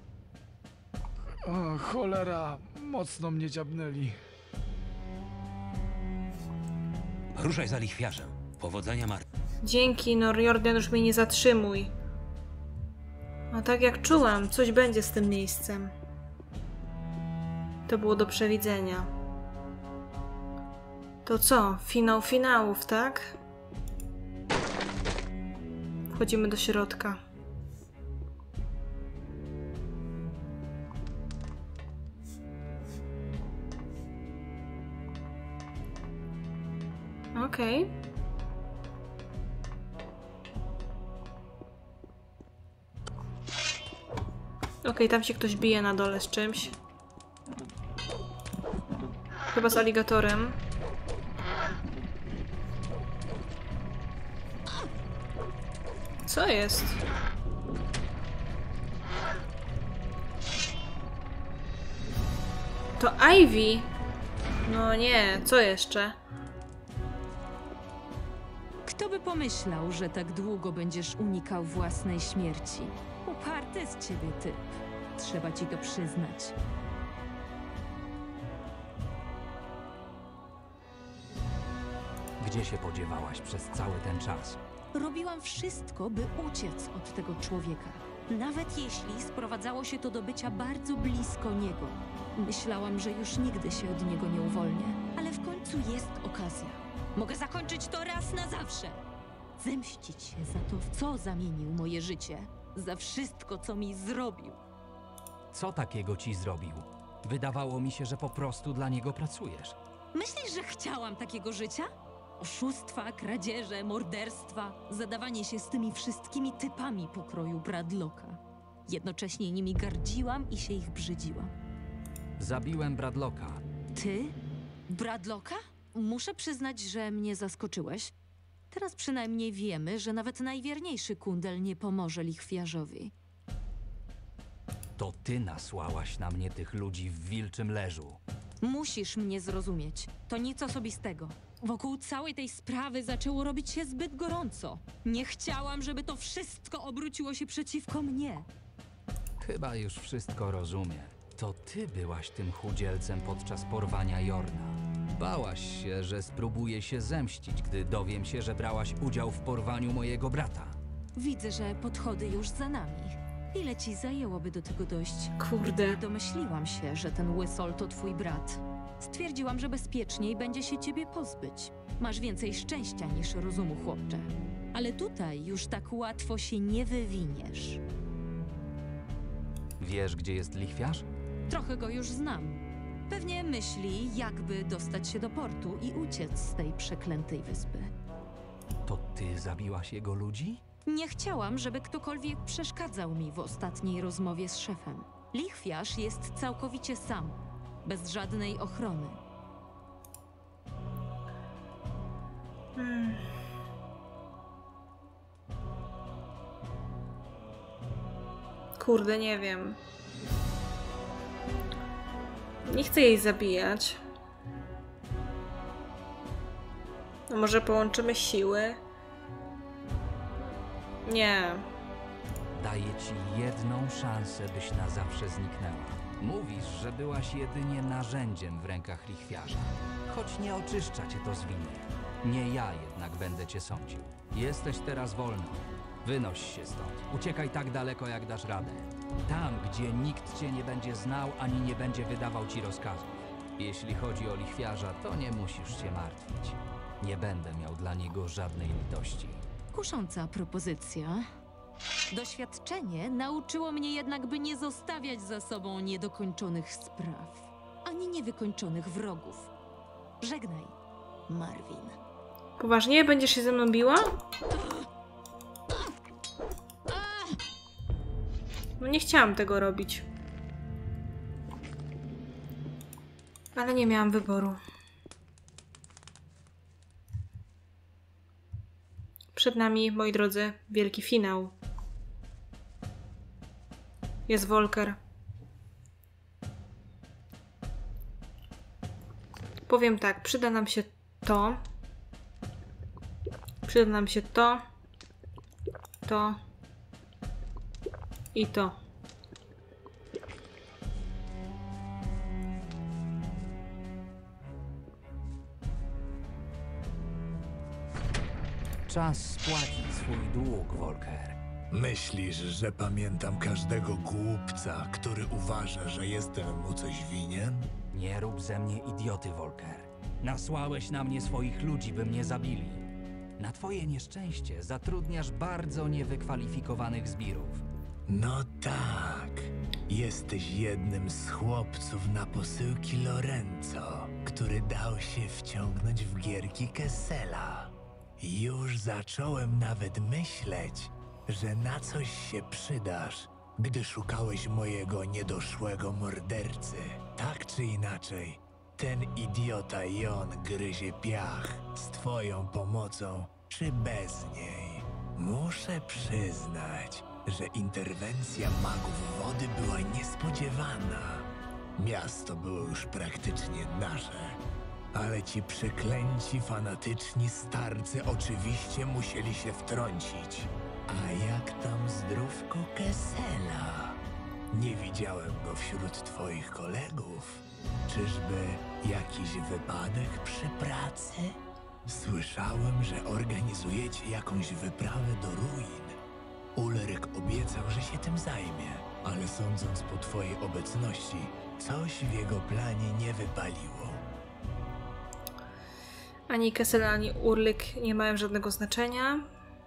O, cholera, mocno mnie dziabnęli. Ruszaj za lichwiarzem. Powodzenia, Mar... Dzięki, no Jordan, już mnie nie zatrzymuj. No tak jak czułam, coś będzie z tym miejscem. To było do przewidzenia. To co? Finał finałów, tak? Wchodzimy do środka. Okej. Okay. Okej, okay, tam się ktoś bije na dole z czymś. Chyba z aligatorem. Co jest? To Ivy! No nie, co jeszcze? Kto by pomyślał, że tak długo będziesz unikał własnej śmierci? Uparty z ciebie typ. Trzeba ci to przyznać. Gdzie się podziewałaś przez cały ten czas? Robiłam wszystko, by uciec od tego człowieka. Nawet jeśli sprowadzało się to do bycia bardzo blisko niego. Myślałam, że już nigdy się od niego nie uwolnię. Ale w końcu jest okazja. Mogę zakończyć to raz na zawsze. Zemścić się za to, w co zamienił moje życie. Za wszystko, co mi zrobił. Co takiego ci zrobił? Wydawało mi się, że po prostu dla niego pracujesz. Myślisz, że chciałam takiego życia? Oszustwa, kradzieże, morderstwa, zadawanie się z tymi wszystkimi typami pokroju Bradlocka. Jednocześnie nimi gardziłam i się ich brzydziłam. Zabiłem Bradlocka. Ty? Bradlocka? Muszę przyznać, że mnie zaskoczyłeś. Teraz przynajmniej wiemy, że nawet najwierniejszy kundel nie pomoże lichwiarzowi. To ty nasłałaś na mnie tych ludzi w wilczym leżu. Musisz mnie zrozumieć. To nic osobistego. Wokół całej tej sprawy zaczęło robić się zbyt gorąco. Nie chciałam, żeby to wszystko obróciło się przeciwko mnie. Chyba już wszystko rozumiem. To ty byłaś tym chudzielcem podczas porwania Jorna. Bałaś się, że spróbuję się zemścić, gdy dowiem się, że brałaś udział w porwaniu mojego brata. Widzę, że podchody już za nami. Ile ci zajęłoby do tego dojść? Kurde. Gdy domyśliłam się, że ten łysol to twój brat. Stwierdziłam, że bezpieczniej będzie się ciebie pozbyć. Masz więcej szczęścia niż rozumu, chłopcze. Ale tutaj już tak łatwo się nie wywiniesz. Wiesz, gdzie jest lichwiarz? Trochę go już znam. Pewnie myśli, jakby dostać się do portu i uciec z tej przeklętej wyspy. To ty zabiłaś jego ludzi? Nie chciałam, żeby ktokolwiek przeszkadzał mi w ostatniej rozmowie z szefem. Lichwiarz jest całkowicie sam, bez żadnej ochrony. Hmm. Kurde, nie wiem. Nie chcę jej zabijać. No może połączymy siły? Nie. Daję ci jedną szansę, byś na zawsze zniknęła. Mówisz, że byłaś jedynie narzędziem w rękach lichwiarza. Choć nie oczyszcza cię to z winy. Nie ja jednak będę cię sądził. Jesteś teraz wolna. Wynoś się stąd. Uciekaj tak daleko, jak dasz radę. Tam, gdzie nikt cię nie będzie znał, ani nie będzie wydawał ci rozkazów. Jeśli chodzi o lichwiarza, to nie musisz się martwić. Nie będę miał dla niego żadnej litości. Kusząca propozycja. Doświadczenie nauczyło mnie jednak, by nie zostawiać za sobą niedokończonych spraw, ani niewykończonych wrogów. Żegnaj, Marvin. Poważnie? Będziesz się ze mną biła? No nie chciałam tego robić. Ale nie miałam wyboru. Przed nami, moi drodzy, wielki finał. Jest Volker. Powiem tak, przyda nam się to. Przyda nam się to. To. I to. Czas spłacić swój dług, Volker. Myślisz, że pamiętam każdego głupca, który uważa, że jestem mu coś winien? Nie rób ze mnie idioty, Volker. Nasłałeś na mnie swoich ludzi, by mnie zabili. Na twoje nieszczęście zatrudniasz bardzo niewykwalifikowanych zbirów. No tak. Jesteś jednym z chłopców na posyłki Lorenzo, który dał się wciągnąć w gierki Kessela. Już zacząłem nawet myśleć, że na coś się przydasz, gdy szukałeś mojego niedoszłego mordercy. Tak czy inaczej, ten idiota Jon gryzie piach z twoją pomocą czy bez niej. Muszę przyznać, że interwencja magów wody była niespodziewana. Miasto było już praktycznie nasze, ale ci przeklęci, fanatyczni starcy oczywiście musieli się wtrącić. A jak tam zdrówko Kessela? Nie widziałem go wśród twoich kolegów. Czyżby jakiś wypadek przy pracy? Słyszałem, że organizujecie jakąś wyprawę do ruin. Ulryk obiecał, że się tym zajmie, ale sądząc po twojej obecności, coś w jego planie nie wypaliło. Ani Kessel, ani Ulryk nie mają żadnego znaczenia.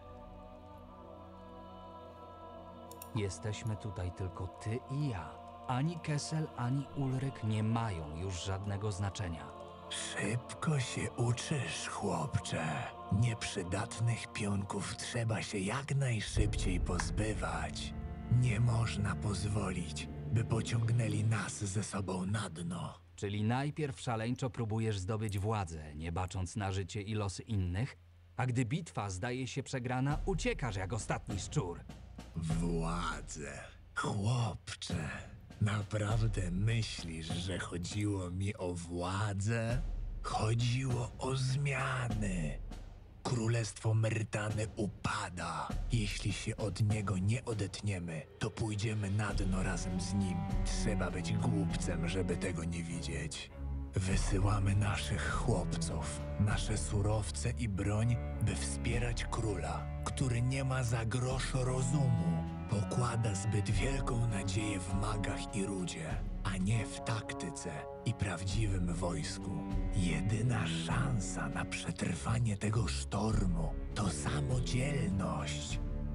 Jesteśmy tutaj tylko ty i ja. Ani Kessel, ani Ulryk nie mają już żadnego znaczenia. Szybko się uczysz, chłopcze. Nieprzydatnych pionków trzeba się jak najszybciej pozbywać. Nie można pozwolić, by pociągnęli nas ze sobą na dno. Czyli najpierw szaleńczo próbujesz zdobyć władzę, nie bacząc na życie i losy innych, a gdy bitwa zdaje się przegrana, uciekasz jak ostatni szczur. Władzę. Chłopcze, naprawdę myślisz, że chodziło mi o władzę? Chodziło o zmiany. Królestwo Myrtany upada. Jeśli się od niego nie odetniemy, to pójdziemy na dno razem z nim. Trzeba być głupcem, żeby tego nie widzieć. Wysyłamy naszych chłopców, nasze surowce i broń, by wspierać króla, który nie ma za grosz rozumu. Pokłada zbyt wielką nadzieję w magach i rudzie, a nie w taktyce i prawdziwym wojsku. Jedyna szansa na przetrwanie tego sztormu to samodzielność.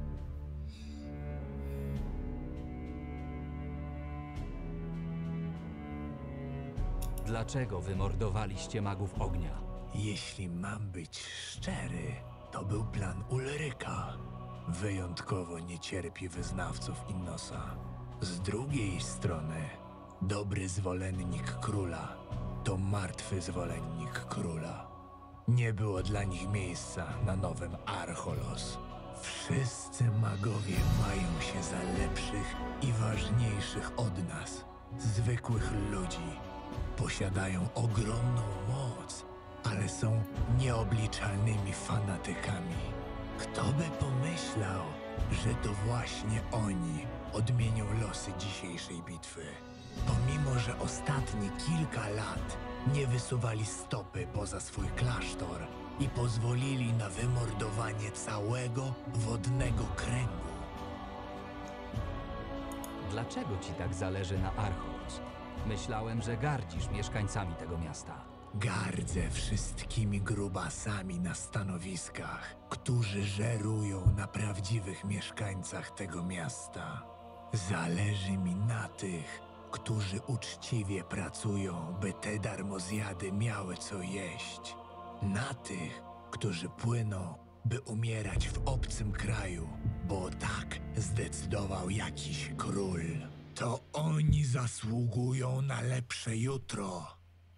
Dlaczego wymordowaliście magów ognia? Jeśli mam być szczery, to był plan Ulryka. Wyjątkowo nie cierpi wyznawców Innosa. Z drugiej strony, dobry zwolennik króla to martwy zwolennik króla. Nie było dla nich miejsca na nowym Archolos. Wszyscy magowie mają się za lepszych i ważniejszych od nas, zwykłych ludzi. Posiadają ogromną moc, ale są nieobliczalnymi fanatykami. Kto by pomyślał, że to właśnie oni odmienią losy dzisiejszej bitwy? Pomimo, że ostatnie kilka lat nie wysuwali stopy poza swój klasztor i pozwolili na wymordowanie całego wodnego kręgu. Dlaczego ci tak zależy na Archolos? Myślałem, że gardzisz mieszkańcami tego miasta. Gardzę wszystkimi grubasami na stanowiskach, którzy żerują na prawdziwych mieszkańcach tego miasta. Zależy mi na tych, którzy uczciwie pracują, by te darmozjady miały co jeść. Na tych, którzy płyną, by umierać w obcym kraju, bo tak zdecydował jakiś król. To oni zasługują na lepsze jutro.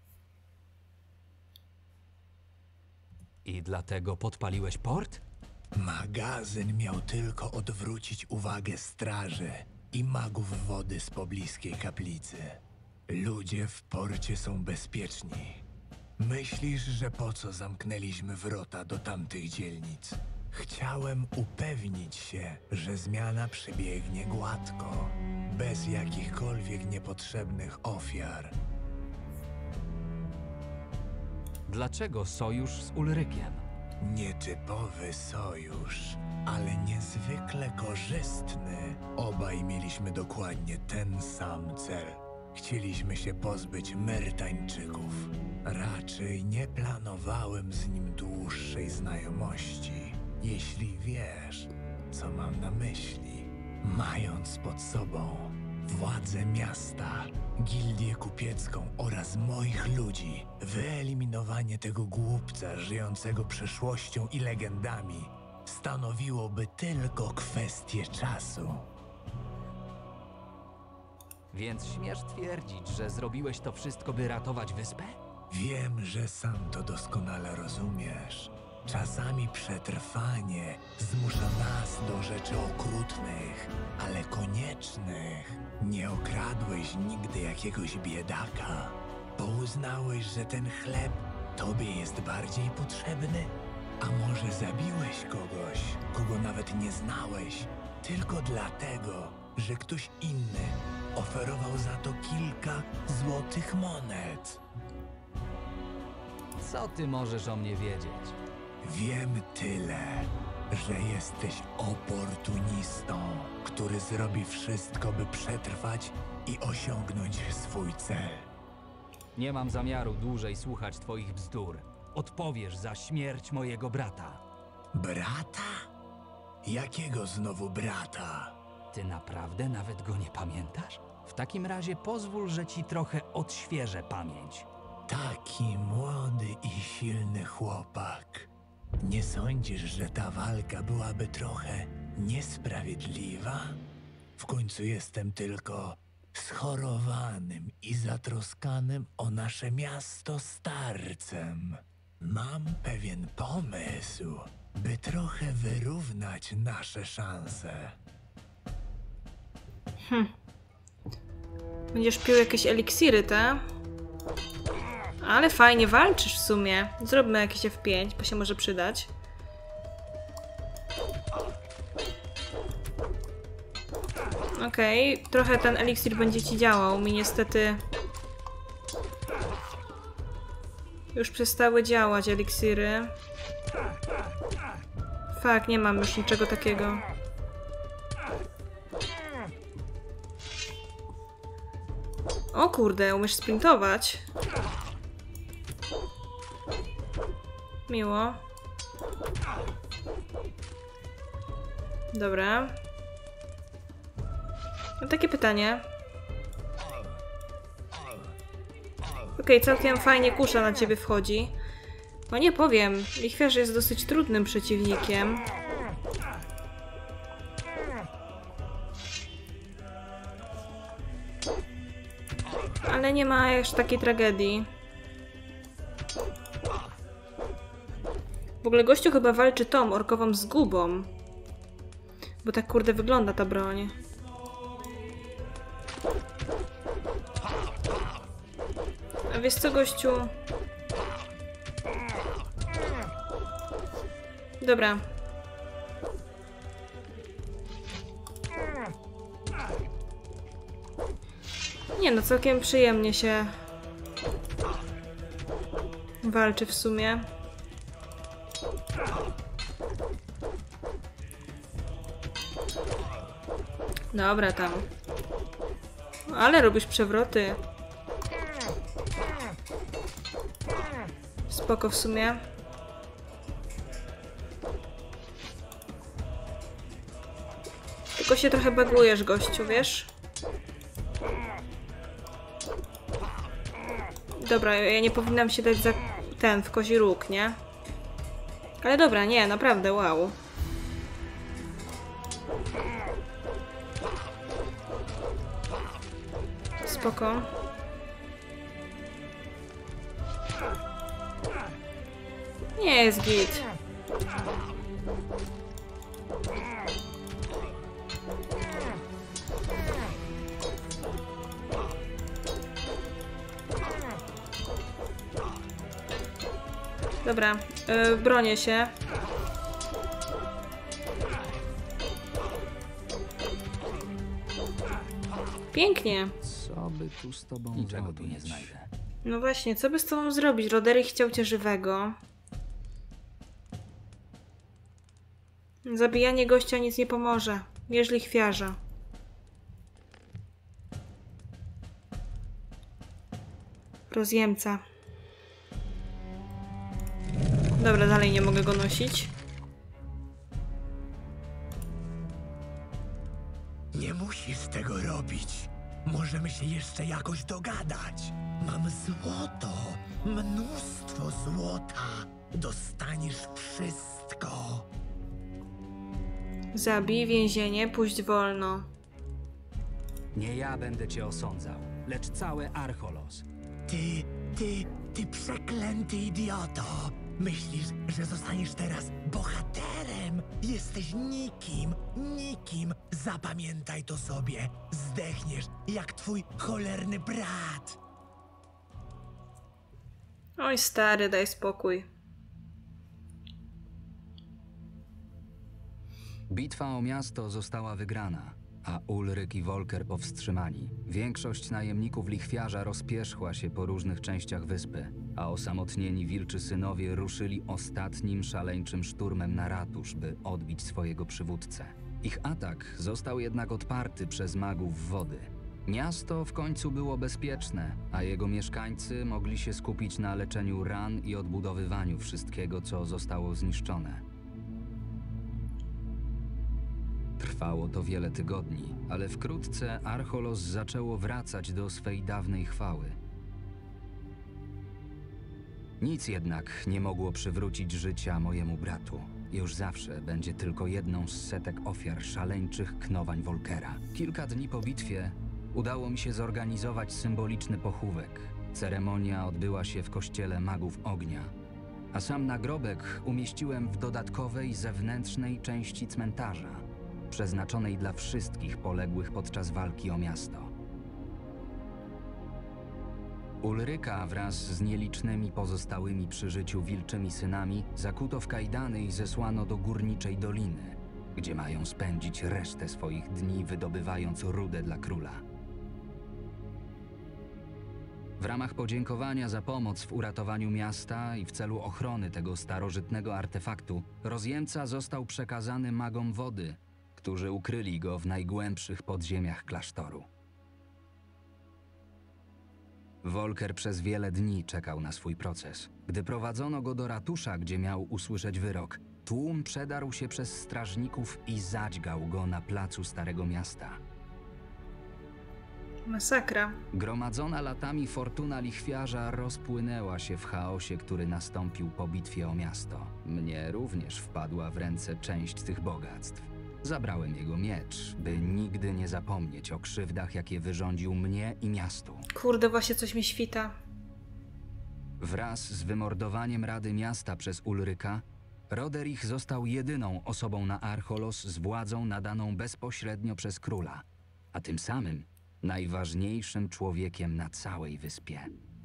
I dlatego podpaliłeś port? Magazyn miał tylko odwrócić uwagę straży i magów wody z pobliskiej kaplicy. Ludzie w porcie są bezpieczni. Myślisz, że po co zamknęliśmy wrota do tamtych dzielnic? Chciałem upewnić się, że zmiana przebiegnie gładko, bez jakichkolwiek niepotrzebnych ofiar. Dlaczego sojusz z Ulrykiem? Nietypowy sojusz, ale niezwykle korzystny. Obaj mieliśmy dokładnie ten sam cel. Chcieliśmy się pozbyć Myrtańczyków. Raczej nie planowałem z nim dłuższej znajomości. Jeśli wiesz, co mam na myśli. Mając pod sobą władzę miasta, gildię kupiecką oraz moich ludzi, wyeliminowanie tego głupca żyjącego przeszłością i legendami stanowiłoby tylko kwestię czasu. Więc śmiesz twierdzić, że zrobiłeś to wszystko, by ratować wyspę? Wiem, że sam to doskonale rozumiesz. Czasami przetrwanie zmusza nas do rzeczy okrutnych, ale koniecznych. Nie okradłeś nigdy jakiegoś biedaka, bo uznałeś, że ten chleb tobie jest bardziej potrzebny? A może zabiłeś kogoś, kogo nawet nie znałeś, tylko dlatego, że ktoś inny oferował za to kilka złotych monet? Co ty możesz o mnie wiedzieć? Wiem tyle, że jesteś oportunistą, który zrobi wszystko, by przetrwać i osiągnąć swój cel. Nie mam zamiaru dłużej słuchać twoich bzdur. Odpowiesz za śmierć mojego brata. Brata? Jakiego znowu brata? Ty naprawdę nawet go nie pamiętasz? W takim razie pozwól, że ci trochę odświeżę pamięć. Taki młody i silny chłopak. Nie sądzisz, że ta walka byłaby trochę niesprawiedliwa? W końcu jestem tylko schorowanym i zatroskanym o nasze miasto starcem. Mam pewien pomysł, by trochę wyrównać nasze szanse. Hm. Będziesz pił jakieś eliksiry, tak? Ale fajnie walczysz w sumie. Zróbmy jakieś F pięć, bo się może przydać. Okej, okay. Trochę ten eliksir będzie ci działał. Mi niestety już przestały działać eliksiry. Fak, nie mam już niczego takiego. O kurde, umiesz sprintować. Miło. Dobra. Mam takie pytanie. Okej, okay, całkiem fajnie kusza na ciebie wchodzi. No nie powiem, lichwiarz jest dosyć trudnym przeciwnikiem. Ale nie ma aż takiej tragedii. W ogóle gościu chyba walczy tą orkową zgubą. Bo tak kurde wygląda ta broń. A wiesz co, gościu? Dobra. Nie no, całkiem przyjemnie się walczy w sumie. Dobra, tam. Ale robisz przewroty. Spoko w sumie. Tylko się trochę bagujesz, gościu, wiesz? Dobra, ja nie powinnam się dać za ten, w kozi róg, nie? Ale dobra, nie, naprawdę, wow. Spoko. Nie jest git. Dobra, yy, bronię się. Pięknie. Co by tu z tobą Niczego zrobić? Tu nie znajdę. No właśnie, co by z tobą zrobić? Roderick chciał cię żywego. Zabijanie gościa nic nie pomoże. Bierz lichwiarza. Rozjemca. Dobra, dalej nie mogę go nosić. Nie musisz tego robić. Możemy się jeszcze jakoś dogadać. Mam złoto. Mnóstwo złota. Dostaniesz wszystko. Zabij, więzienie, puść wolno. Nie ja będę cię osądzał, lecz cały Archolos. Ty, ty, ty przeklęty idioto! Myślisz, że zostaniesz teraz bohaterem? Jesteś nikim, nikim. Zapamiętaj to sobie. Zdechniesz jak twój cholerny brat. Oj, stary, daj spokój. Bitwa o miasto została wygrana, a Ulryk i Volker powstrzymani. Większość najemników lichwiarza rozpierzchła się po różnych częściach wyspy, a osamotnieni wilczy synowie ruszyli ostatnim szaleńczym szturmem na ratusz, by odbić swojego przywódcę. Ich atak został jednak odparty przez magów wody. Miasto w końcu było bezpieczne, a jego mieszkańcy mogli się skupić na leczeniu ran i odbudowywaniu wszystkiego, co zostało zniszczone. Trwało to wiele tygodni, ale wkrótce Archolos zaczęło wracać do swej dawnej chwały. Nic jednak nie mogło przywrócić życia mojemu bratu. Już zawsze będzie tylko jedną z setek ofiar szaleńczych knowań Volkera. Kilka dni po bitwie udało mi się zorganizować symboliczny pochówek. Ceremonia odbyła się w kościele magów ognia, a sam nagrobek umieściłem w dodatkowej zewnętrznej części cmentarza, przeznaczonej dla wszystkich poległych podczas walki o miasto. Ulryka wraz z nielicznymi pozostałymi przy życiu wilczymi synami zakuto w kajdany i zesłano do Górniczej Doliny, gdzie mają spędzić resztę swoich dni wydobywając rudę dla króla. W ramach podziękowania za pomoc w uratowaniu miasta i w celu ochrony tego starożytnego artefaktu, rozjemca został przekazany magom wody, którzy ukryli go w najgłębszych podziemiach klasztoru. Volker przez wiele dni czekał na swój proces. Gdy prowadzono go do ratusza, gdzie miał usłyszeć wyrok, tłum przedarł się przez strażników i zadźgał go na placu Starego Miasta. Masakra. Gromadzona latami fortuna lichwiarza rozpłynęła się w chaosie, który nastąpił po bitwie o miasto. Mnie również wpadła w ręce część tych bogactw. Zabrałem jego miecz, by nigdy nie zapomnieć o krzywdach, jakie wyrządził mnie i miastu. Kurde, właśnie coś mi świta. Wraz z wymordowaniem Rady Miasta przez Ulryka, Roderich został jedyną osobą na Archolos z władzą nadaną bezpośrednio przez króla, a tym samym najważniejszym człowiekiem na całej wyspie.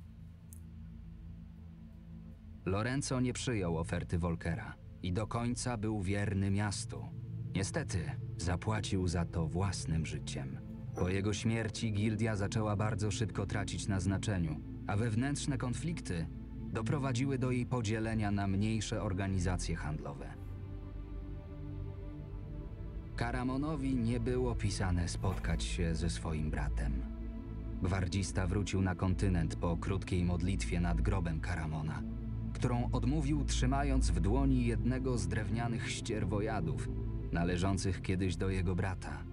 Lorenzo nie przyjął oferty Volkera i do końca był wierny miastu. Niestety, zapłacił za to własnym życiem. Po jego śmierci gildia zaczęła bardzo szybko tracić na znaczeniu, a wewnętrzne konflikty doprowadziły do jej podzielenia na mniejsze organizacje handlowe. Karamonowi nie było pisane spotkać się ze swoim bratem. Gwardzista wrócił na kontynent po krótkiej modlitwie nad grobem Karamona, którą odmówił trzymając w dłoni jednego z drewnianych ścierwojadów, należących kiedyś do jego brata.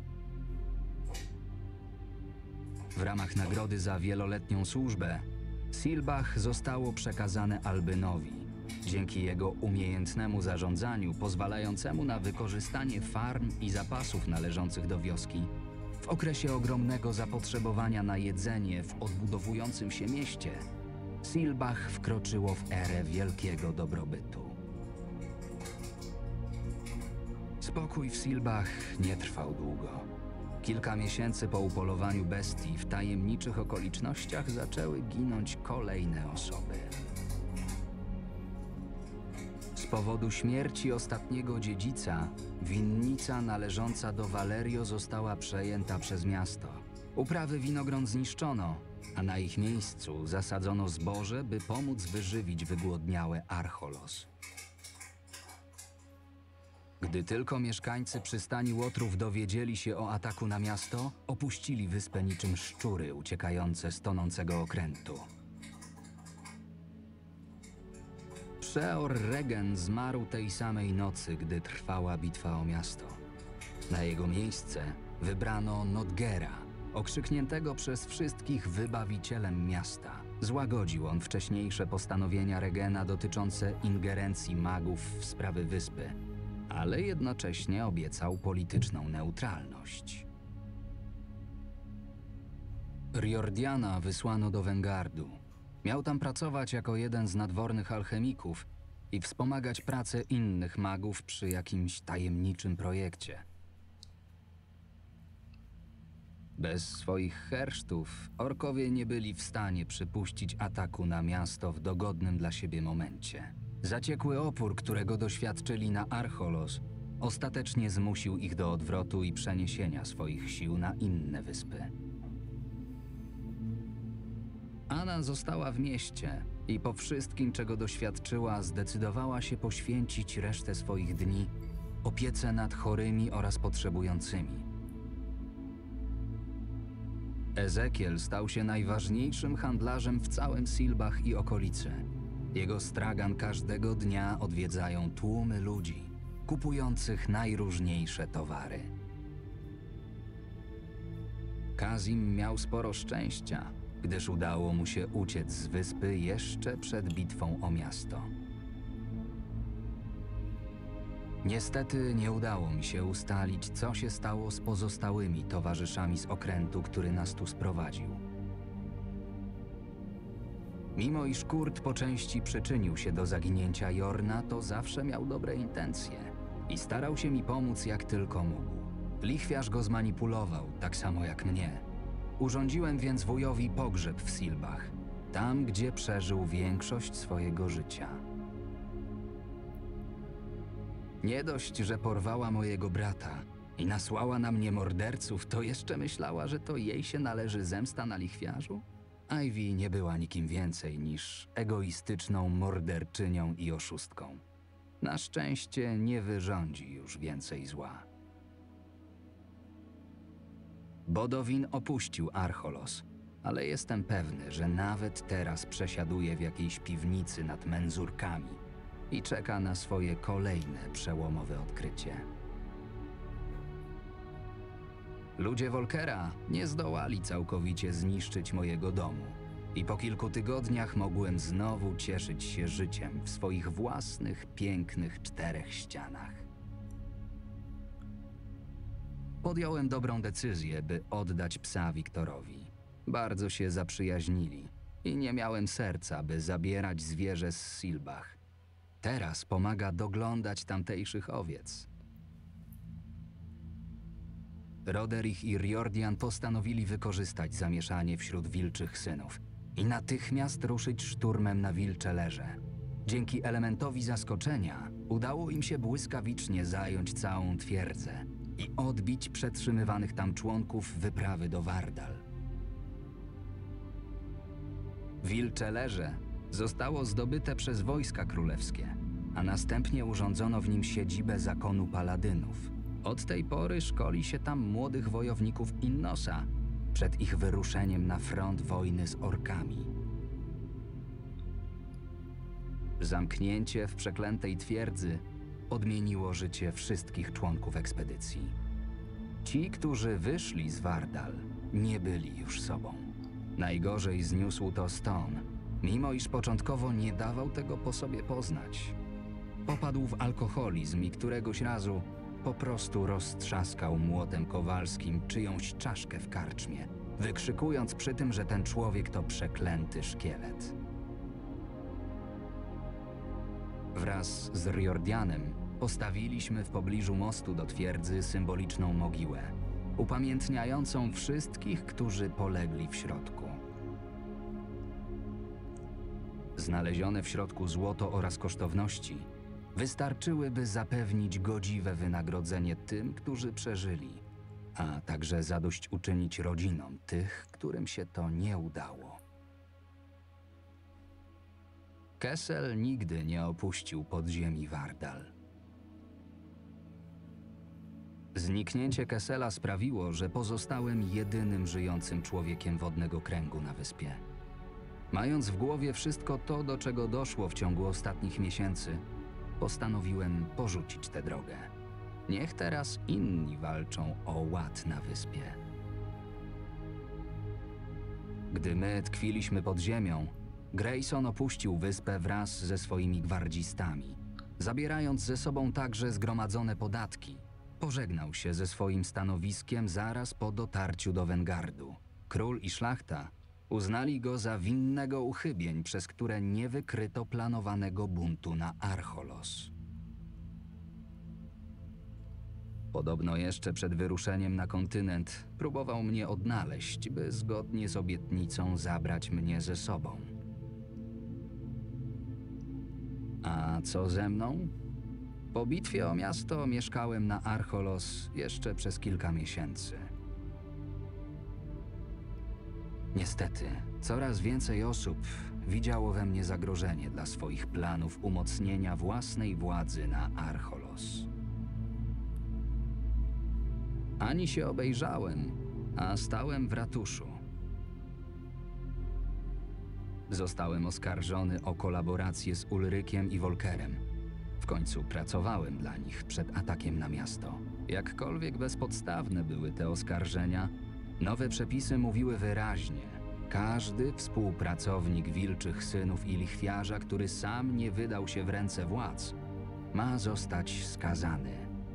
W ramach nagrody za wieloletnią służbę Silbach zostało przekazane Albynowi, dzięki jego umiejętnemu zarządzaniu pozwalającemu na wykorzystanie farm i zapasów należących do wioski. W okresie ogromnego zapotrzebowania na jedzenie w odbudowującym się mieście, Silbach wkroczyło w erę wielkiego dobrobytu. Spokój w Silbach nie trwał długo. Kilka miesięcy po upolowaniu bestii w tajemniczych okolicznościach zaczęły ginąć kolejne osoby. Z powodu śmierci ostatniego dziedzica, winnica należąca do Valerio została przejęta przez miasto. Uprawy winogron zniszczono, a na ich miejscu zasadzono zboże, by pomóc wyżywić wygłodniałe Archolos. Gdy tylko mieszkańcy przystani Łotrów dowiedzieli się o ataku na miasto, opuścili wyspę niczym szczury uciekające z tonącego okrętu. Przeor Regen zmarł tej samej nocy, gdy trwała bitwa o miasto. Na jego miejsce wybrano Nodgera, okrzykniętego przez wszystkich wybawicielem miasta. Złagodził on wcześniejsze postanowienia Regena dotyczące ingerencji magów w sprawy wyspy, ale jednocześnie obiecał polityczną neutralność. Riordiana wysłano do Wengardu. Miał tam pracować jako jeden z nadwornych alchemików i wspomagać pracę innych magów przy jakimś tajemniczym projekcie. Bez swoich hersztów orkowie nie byli w stanie przypuścić ataku na miasto w dogodnym dla siebie momencie. Zaciekły opór, którego doświadczyli na Archolos, ostatecznie zmusił ich do odwrotu i przeniesienia swoich sił na inne wyspy. Anna została w mieście i po wszystkim, czego doświadczyła, zdecydowała się poświęcić resztę swoich dni opiece nad chorymi oraz potrzebującymi. Ezekiel stał się najważniejszym handlarzem w całym Silbach i okolicy. Jego stragan każdego dnia odwiedzają tłumy ludzi, kupujących najróżniejsze towary. Kazim miał sporo szczęścia, gdyż udało mu się uciec z wyspy jeszcze przed bitwą o miasto. Niestety nie udało mi się ustalić, co się stało z pozostałymi towarzyszami z okrętu, który nas tu sprowadził. Mimo iż Kurt po części przyczynił się do zaginięcia Jorna, to zawsze miał dobre intencje i starał się mi pomóc jak tylko mógł. Lichwiarz go zmanipulował, tak samo jak mnie. Urządziłem więc wujowi pogrzeb w Silbach, tam gdzie przeżył większość swojego życia. Nie dość, że porwała mojego brata i nasłała na mnie morderców, to jeszcze myślała, że to jej się należy zemsta na lichwiarzu? Ivy nie była nikim więcej niż egoistyczną morderczynią i oszustką. Na szczęście nie wyrządzi już więcej zła. Bodowin opuścił Archolos, ale jestem pewny, że nawet teraz przesiaduje w jakiejś piwnicy nad menzurkami i czeka na swoje kolejne przełomowe odkrycie. Ludzie Volkera nie zdołali całkowicie zniszczyć mojego domu i po kilku tygodniach mogłem znowu cieszyć się życiem w swoich własnych, pięknych czterech ścianach. Podjąłem dobrą decyzję, by oddać psa Wiktorowi. Bardzo się zaprzyjaźnili i nie miałem serca, by zabierać zwierzę z Silbach. Teraz pomaga doglądać tamtejszych owiec. Roderich i Riordian postanowili wykorzystać zamieszanie wśród wilczych synów i natychmiast ruszyć szturmem na wilcze leże. Dzięki elementowi zaskoczenia udało im się błyskawicznie zająć całą twierdzę i odbić przetrzymywanych tam członków wyprawy do Wardal. Wilcze leże zostało zdobyte przez wojska królewskie, a następnie urządzono w nim siedzibę zakonu paladynów. Od tej pory szkoli się tam młodych wojowników Innosa przed ich wyruszeniem na front wojny z orkami. Zamknięcie w przeklętej twierdzy odmieniło życie wszystkich członków ekspedycji. Ci, którzy wyszli z Wardal, nie byli już sobą. Najgorzej zniósł to Stone, mimo iż początkowo nie dawał tego po sobie poznać. Popadł w alkoholizm i któregoś razu po prostu roztrzaskał młotem kowalskim czyjąś czaszkę w karczmie, wykrzykując przy tym, że ten człowiek to przeklęty szkielet. Wraz z Riordianem postawiliśmy w pobliżu mostu do twierdzy symboliczną mogiłę, upamiętniającą wszystkich, którzy polegli w środku. Znalezione w środku złoto oraz kosztowności wystarczyły, by zapewnić godziwe wynagrodzenie tym, którzy przeżyli, a także zadośćuczynić rodzinom tych, którym się to nie udało. Kessel nigdy nie opuścił podziemi Wardal. Zniknięcie Kessela sprawiło, że pozostałem jedynym żyjącym człowiekiem wodnego kręgu na wyspie. Mając w głowie wszystko to, do czego doszło w ciągu ostatnich miesięcy, postanowiłem porzucić tę drogę. Niech teraz inni walczą o ład na wyspie. Gdy my tkwiliśmy pod ziemią, Grayson opuścił wyspę wraz ze swoimi gwardzistami, zabierając ze sobą także zgromadzone podatki. Pożegnał się ze swoim stanowiskiem zaraz po dotarciu do Wengardu. Król i szlachta uznali go za winnego uchybień, przez które nie wykryto planowanego buntu na Archolos. Podobno jeszcze przed wyruszeniem na kontynent próbował mnie odnaleźć, by zgodnie z obietnicą zabrać mnie ze sobą. A co ze mną? Po bitwie o miasto mieszkałem na Archolos jeszcze przez kilka miesięcy. Niestety, coraz więcej osób widziało we mnie zagrożenie dla swoich planów umocnienia własnej władzy na Archolos. Ani się obejrzałem, a stałem w ratuszu. Zostałem oskarżony o kolaborację z Ulrykiem i Volkerem. W końcu pracowałem dla nich przed atakiem na miasto. Jakkolwiek bezpodstawne były te oskarżenia, nowe przepisy mówiły wyraźnie: każdy współpracownik Wilczych Synów i Lichwiarza, który sam nie wydał się w ręce władz, ma zostać skazany.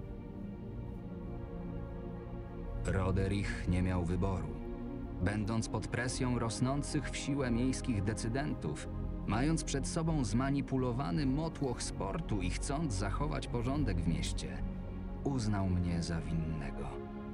Roderich nie miał wyboru. Będąc pod presją rosnących w siłę miejskich decydentów, mając przed sobą zmanipulowany motłoch sportu i chcąc zachować porządek w mieście, uznał mnie za winnego.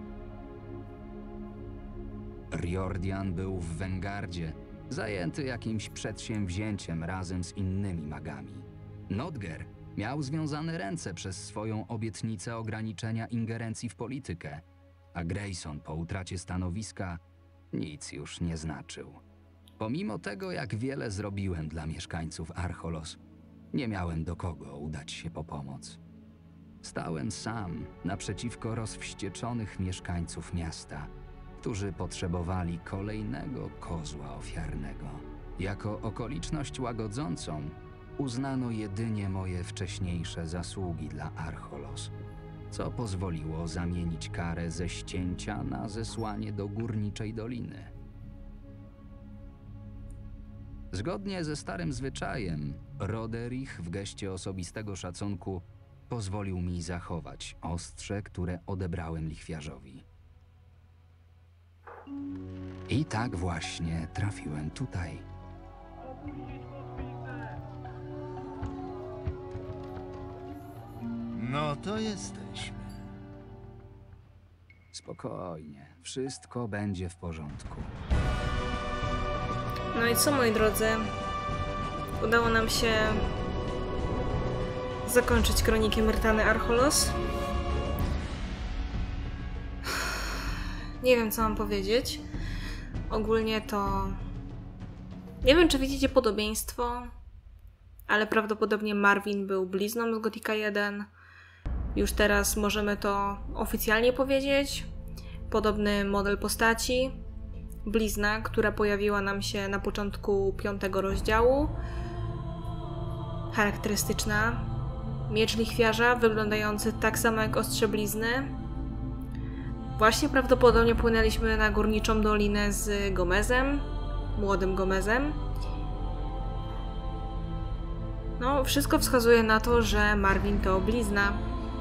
Riordian był w Wengardzie, zajęty jakimś przedsięwzięciem razem z innymi magami. Nodger miał związane ręce przez swoją obietnicę ograniczenia ingerencji w politykę, a Grayson po utracie stanowiska nic już nie znaczył. Pomimo tego, jak wiele zrobiłem dla mieszkańców Archolos, nie miałem do kogo udać się po pomoc. Stałem sam naprzeciwko rozwścieczonych mieszkańców miasta, którzy potrzebowali kolejnego kozła ofiarnego. Jako okoliczność łagodzącą uznano jedynie moje wcześniejsze zasługi dla Archolos, co pozwoliło zamienić karę ze ścięcia na zesłanie do Górniczej Doliny. Zgodnie ze starym zwyczajem, Roderich w geście osobistego szacunku pozwolił mi zachować ostrze, które odebrałem lichwiarzowi. I tak właśnie trafiłem tutaj. No to jesteśmy. Spokojnie, wszystko będzie w porządku. No i co, moi drodzy? Udało nam się zakończyć kronikę Myrtany Archolos. Nie wiem, co mam powiedzieć. Ogólnie to... Nie wiem, czy widzicie podobieństwo, ale prawdopodobnie Marvin był blizną z Gotika jeden. Już teraz możemy to oficjalnie powiedzieć. Podobny model postaci. Blizna, która pojawiła nam się na początku piątego rozdziału. Charakterystyczna. Miecz lichwiarza, wyglądający tak samo jak ostrze blizny. Właśnie prawdopodobnie płynęliśmy na Górniczą Dolinę z Gomezem, młodym Gomezem. No, wszystko wskazuje na to, że Marvin to blizna.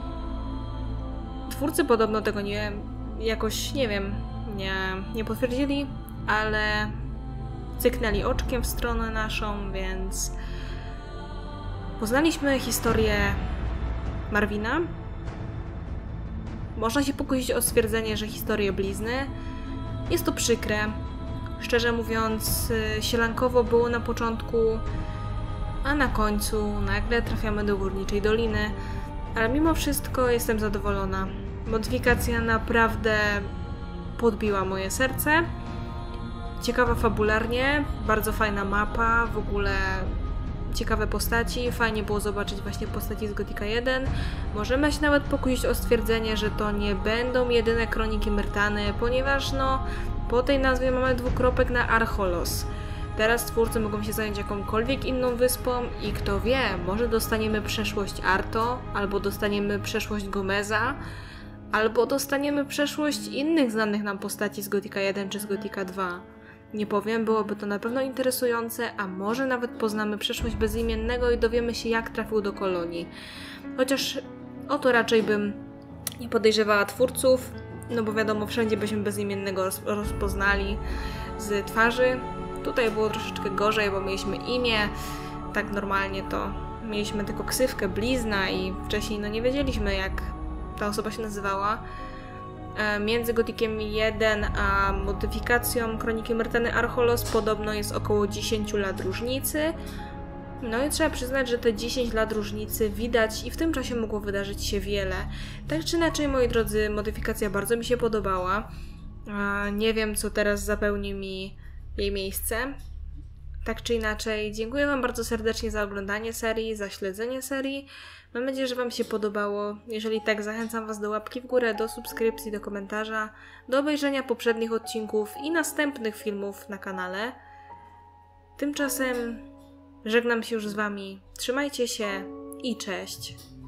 Twórcy podobno tego nie, jakoś, nie wiem, nie, nie potwierdzili, ale cyknęli oczkiem w stronę naszą, więc poznaliśmy historię Marvina. Można się pokusić o stwierdzenie, że historię blizny. Jest to przykre. Szczerze mówiąc, sielankowo było na początku, a na końcu nagle trafiamy do Górniczej Doliny. Ale mimo wszystko jestem zadowolona. Modyfikacja naprawdę podbiła moje serce. Ciekawa fabularnie, bardzo fajna mapa, w ogóle ciekawe postaci, fajnie było zobaczyć właśnie postaci z Gotika jeden. Możemy się nawet pokusić o stwierdzenie, że to nie będą jedyne Kroniki Myrtany, ponieważ no po tej nazwie mamy dwukropek na Archolos. Teraz twórcy mogą się zająć jakąkolwiek inną wyspą i kto wie, może dostaniemy przeszłość Arto, albo dostaniemy przeszłość Gomeza, albo dostaniemy przeszłość innych znanych nam postaci z Gotika jeden czy z Gotika dwa. Nie powiem, byłoby to na pewno interesujące, a może nawet poznamy przeszłość bezimiennego i dowiemy się, jak trafił do kolonii. Chociaż o to raczej bym nie podejrzewała twórców, no bo wiadomo, wszędzie byśmy bezimiennego roz rozpoznali z twarzy. Tutaj było troszeczkę gorzej, bo mieliśmy imię, tak normalnie to mieliśmy tylko ksywkę, blizna i wcześniej no nie wiedzieliśmy, jak ta osoba się nazywała. Między Gotikiem jeden a modyfikacją Kroniki Myrtany Archolos podobno jest około dziesięć lat różnicy. No i trzeba przyznać, że te dziesięć lat różnicy widać i w tym czasie mogło wydarzyć się wiele. Tak czy inaczej, moi drodzy, modyfikacja bardzo mi się podobała. Nie wiem, co teraz zapełni mi jej miejsce. Tak czy inaczej, dziękuję Wam bardzo serdecznie za oglądanie serii, za śledzenie serii. Mam nadzieję, że Wam się podobało. Jeżeli tak, zachęcam Was do łapki w górę, do subskrypcji, do komentarza, do obejrzenia poprzednich odcinków i następnych filmów na kanale. Tymczasem żegnam się już z Wami. Trzymajcie się i cześć!